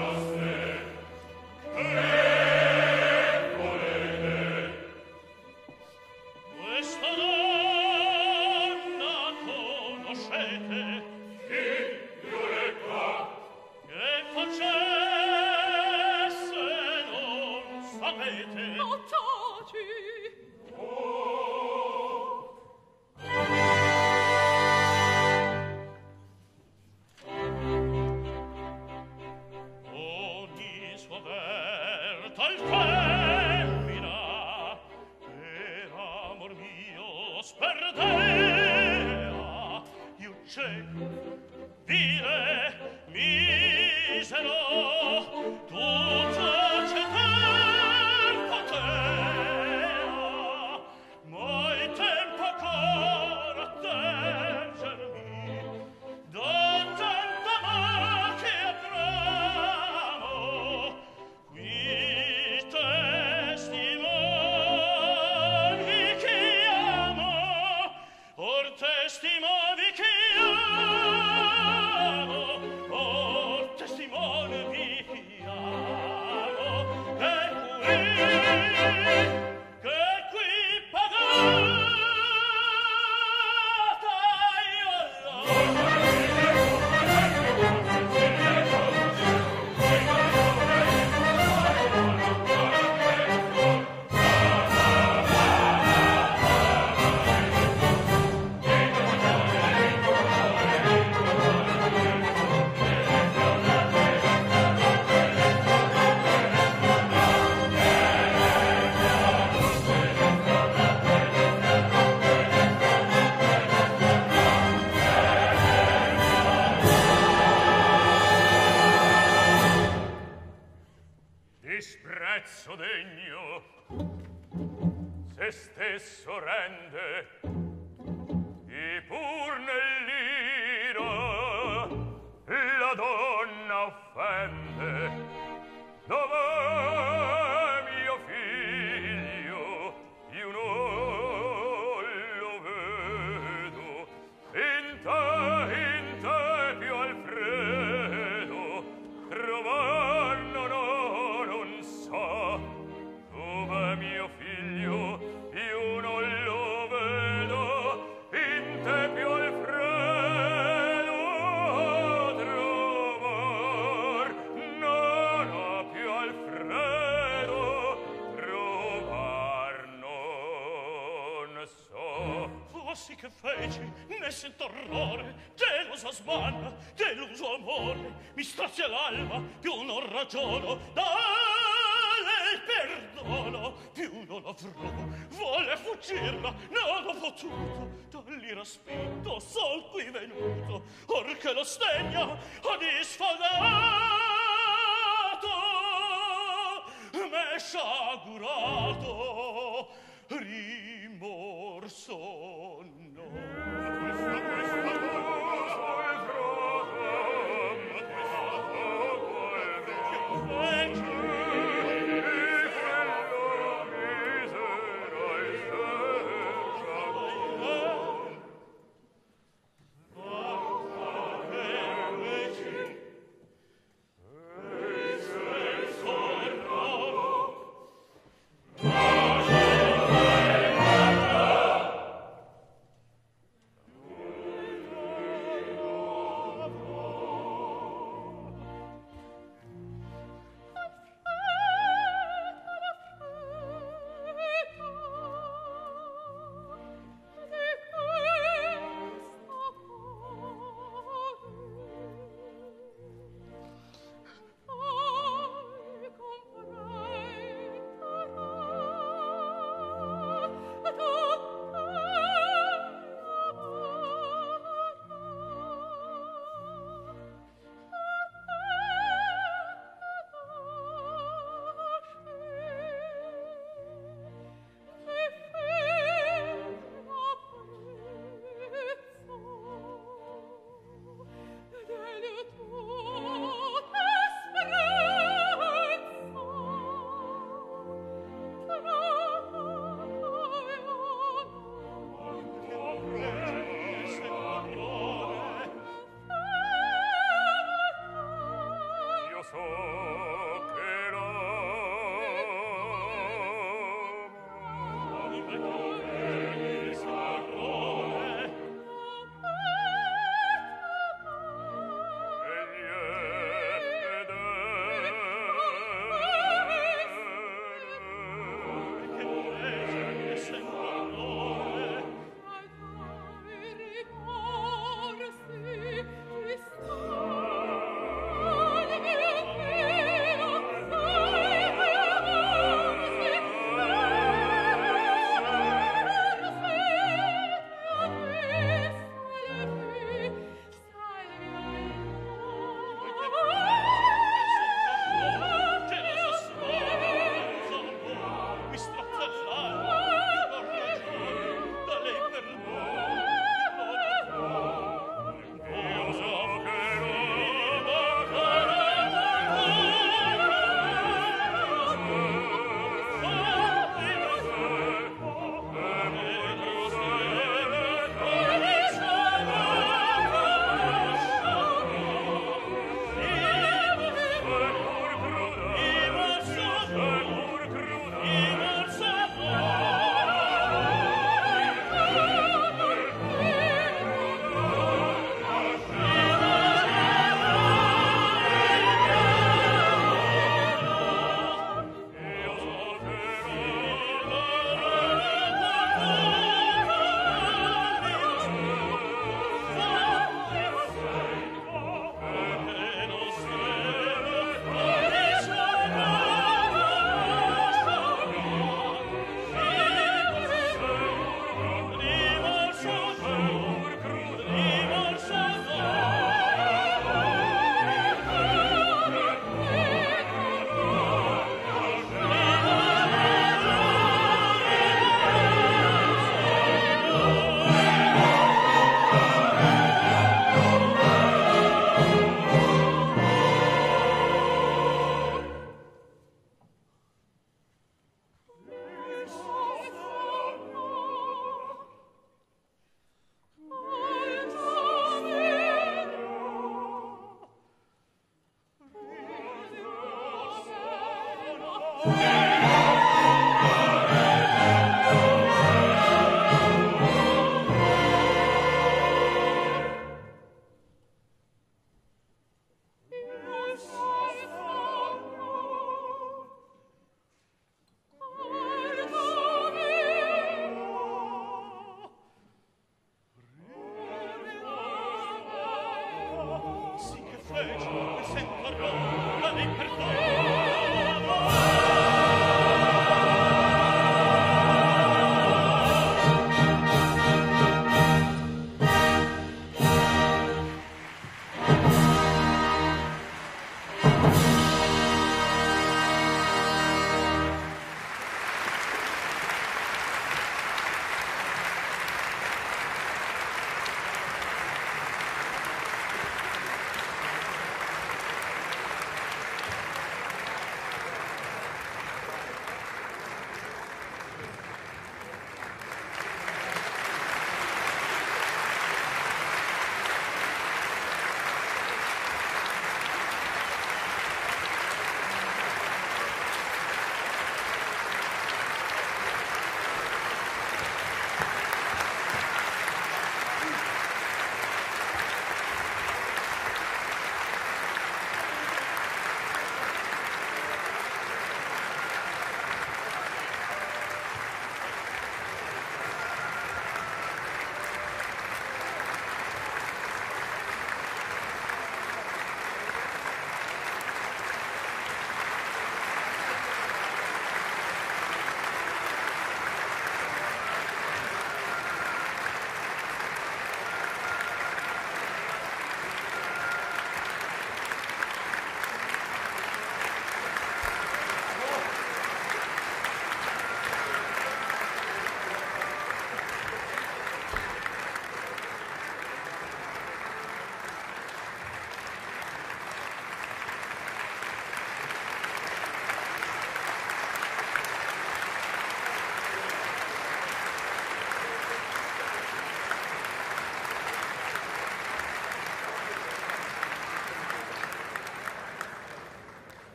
rete. Oh, taci! Ogni sua verta il femmina per amor mio sperdea io cieco vile misero tutto ceter potea ma il tempo ancora attengermi da tanta che avramo qui testimoni che amo or testimoni che amo or testimoni vi amo che qui che qui pagata io disprezzo degno se stesso rende e pur nell'ira la donna offende dov'è mio figlio io non lo vedo in te in te più Alfredo trovar non ho non so dov'è mio figlio io non lo vedo in te più Alfredo trovar non ho più Alfredo trovar non so fossi che feci ne sento orrore gelosa smanna deluso amore mi strazia l'alma più non ragiono dalle il perdono più non avrò vuole fuggirla non ho potuto dall'ira spinto sol qui venuto or che lo stegno ho disfagato m'è sciagurato rimorso no questo questo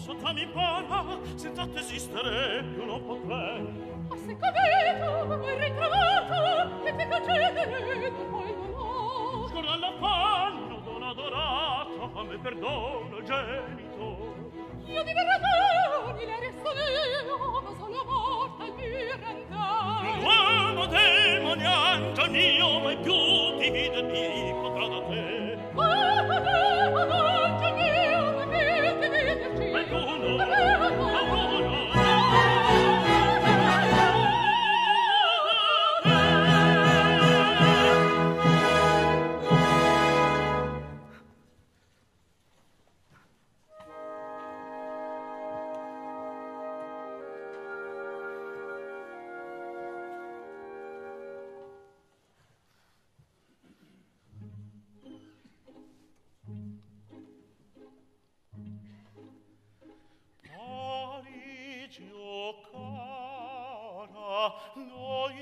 sotto mi para, senza te esistere più non potrei. Ma se capito, hai ritrovato, che ti concedere, poi non ho. Scorda l'affanno, donna adorata, a me perdono, genito. Io di ragioni le resto io, ma solo mortal mi rendai. L'uomo demone angel mio, mai più dividermi potrà da te. L'uomo angel mio, mai più dividerci. Ma tu no, ma tu no. Noi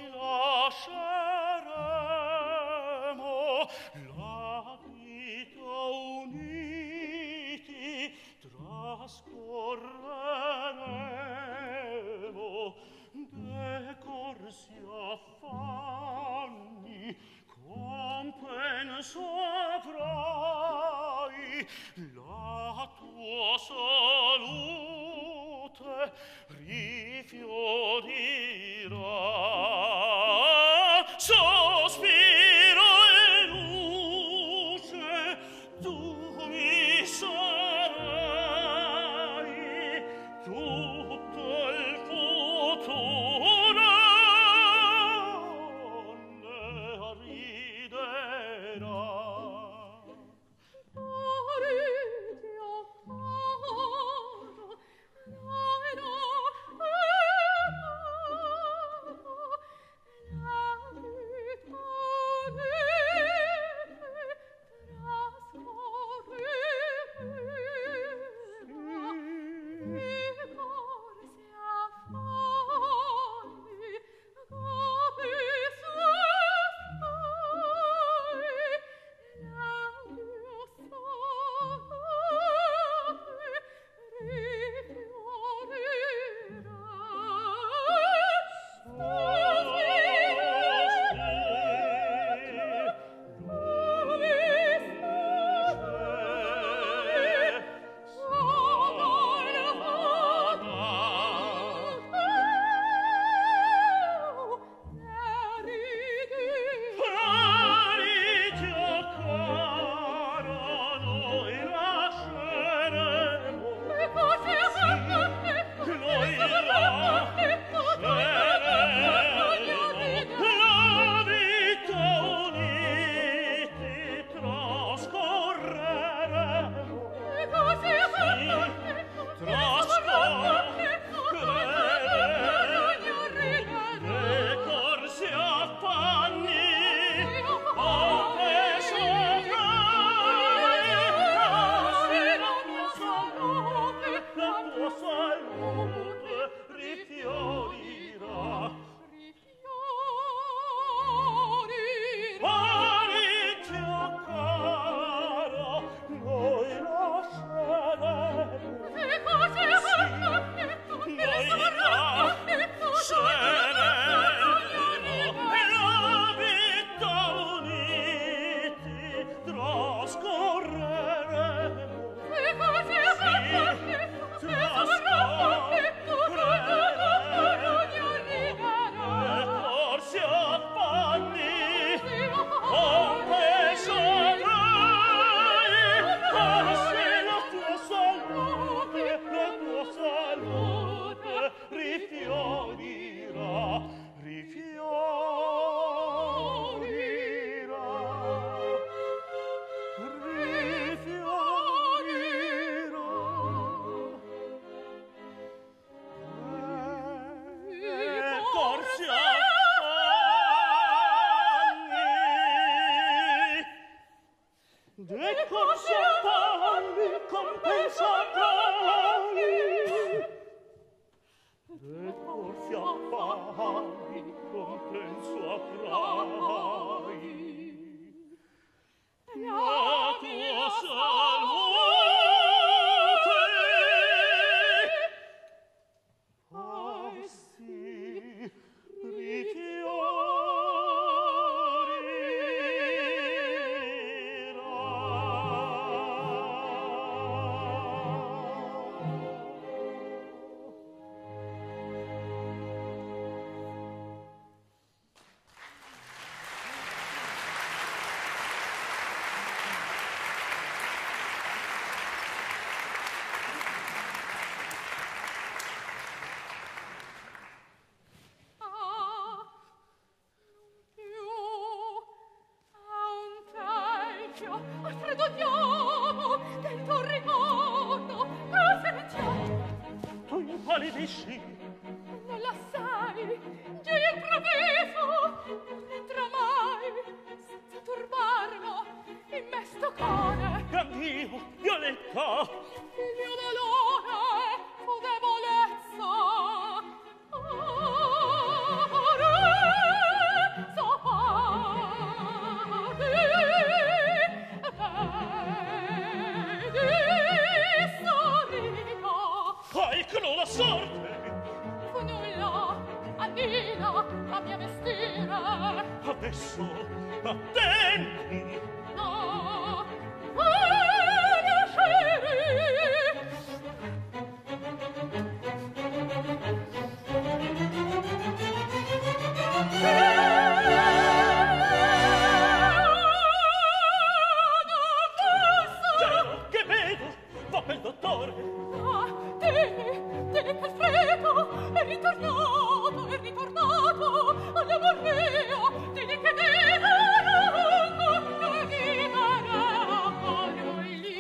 lasceremo la vita uniti, trascorreremo decorsi affanni, compenso avrai la tua salute rifiorirà. Sospiro e luce, tu mi sarai, tutto il futuro ne riderà. Maritio caro, noi La tua salute ascoltiamo del tuo ritorno, presentiamo. Tu impallidisci, Non la sai, giù improvviso, non entra mai, senza turbarlo, in me sto core. gran Dio, Violetta, Il mio dolore fu debolezza. Arezzo pardi, vedi, sorrido. fai cruda sorte. Fu nulla, Annina, la mia vestire. Adesso attenti. No, voglio uscire. Cielo, che vedo? Va per il dottore. Ah, dimmi, dimmi che freddo, è ritornato, è ritornato, all'amor mio, dimmi che vedo, che vivere voglio lì.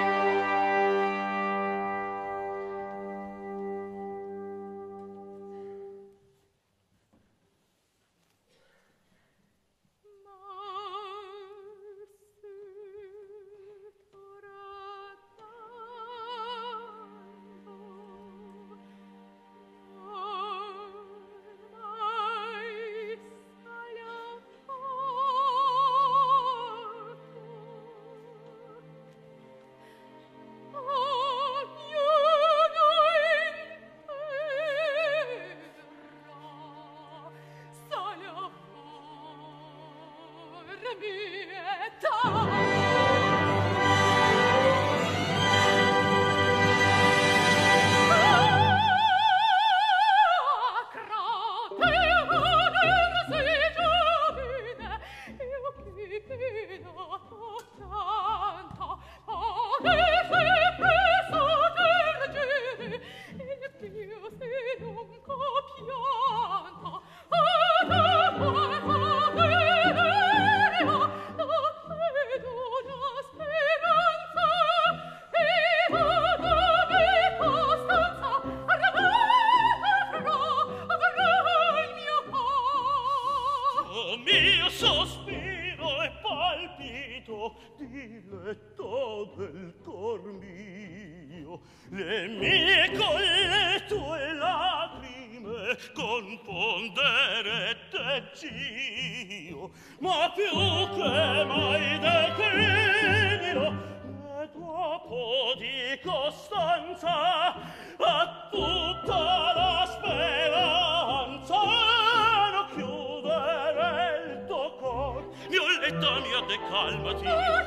Le mie con le tue lacrime confondere te Dio, ma più che mai declinino e dopo di costanza a tutta la speranza non chiudere il tuo cor. Violetta mia, decalmati,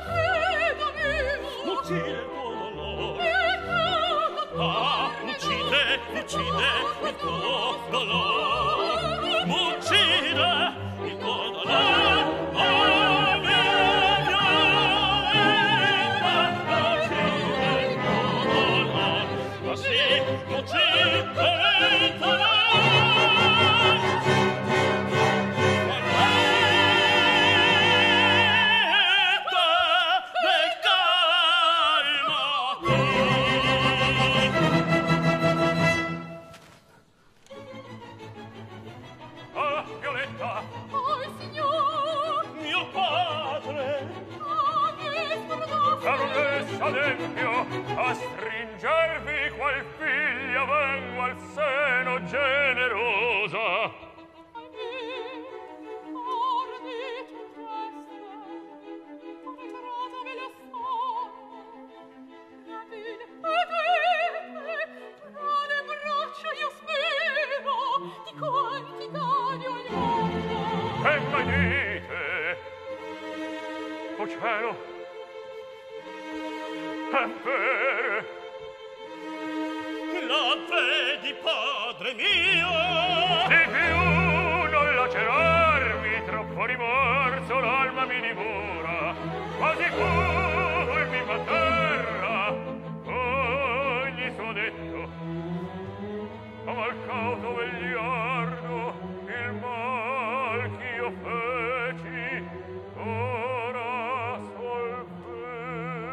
uccide il tuo dolore. Ah, uccide, uccide il tuo dolore, uccide il tuo dolore. Oh, mia Violetta, uccide il tuo dolore, ma sì, uccide il tuo dolore. Adempio a stringervi qual figlia vengo al seno generosa. E magnete, o cielo, vere. La vedi, padre mio? Di più non lacerarmi, troppo rimorso l'alma mi divora, quasi fulmi a terra ogni suo detto. Ma mal causo vegliardo il mal ch'io feci, ora sol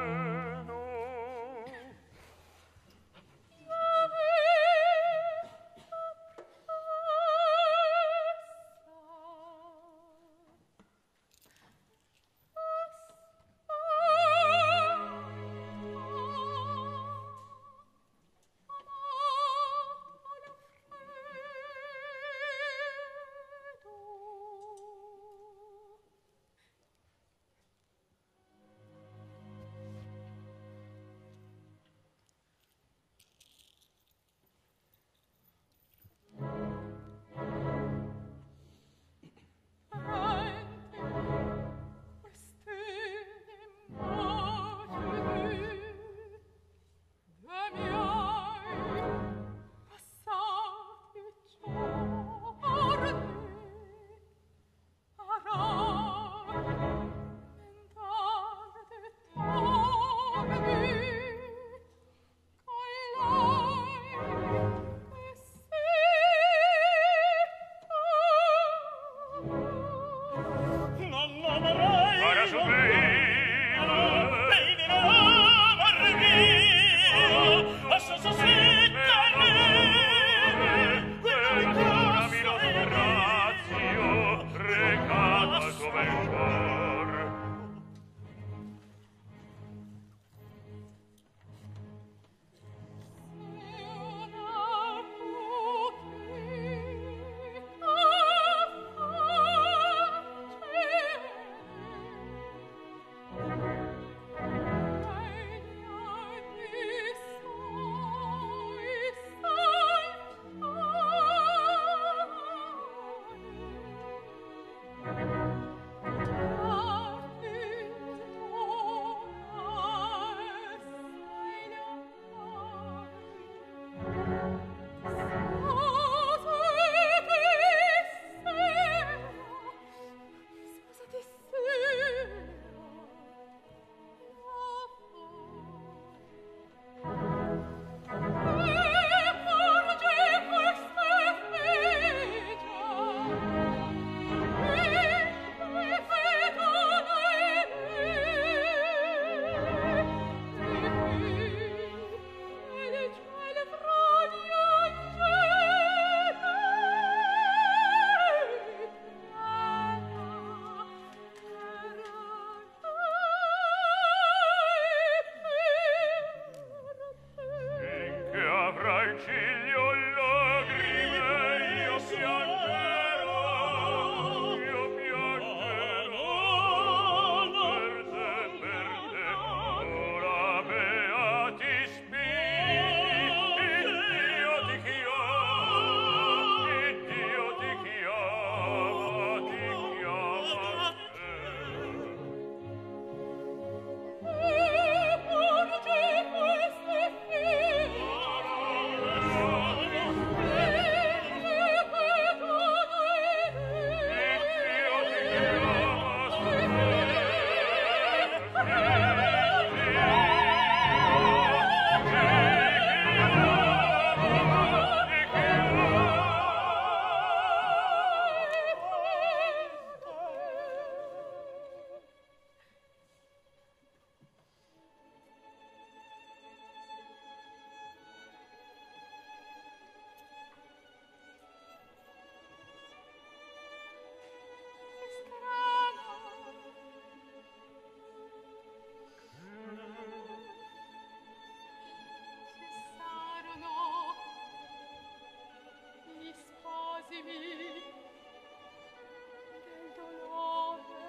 spasimi del dolore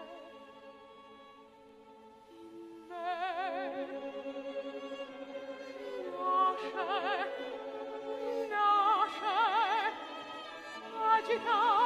in me nasce, nasce agitato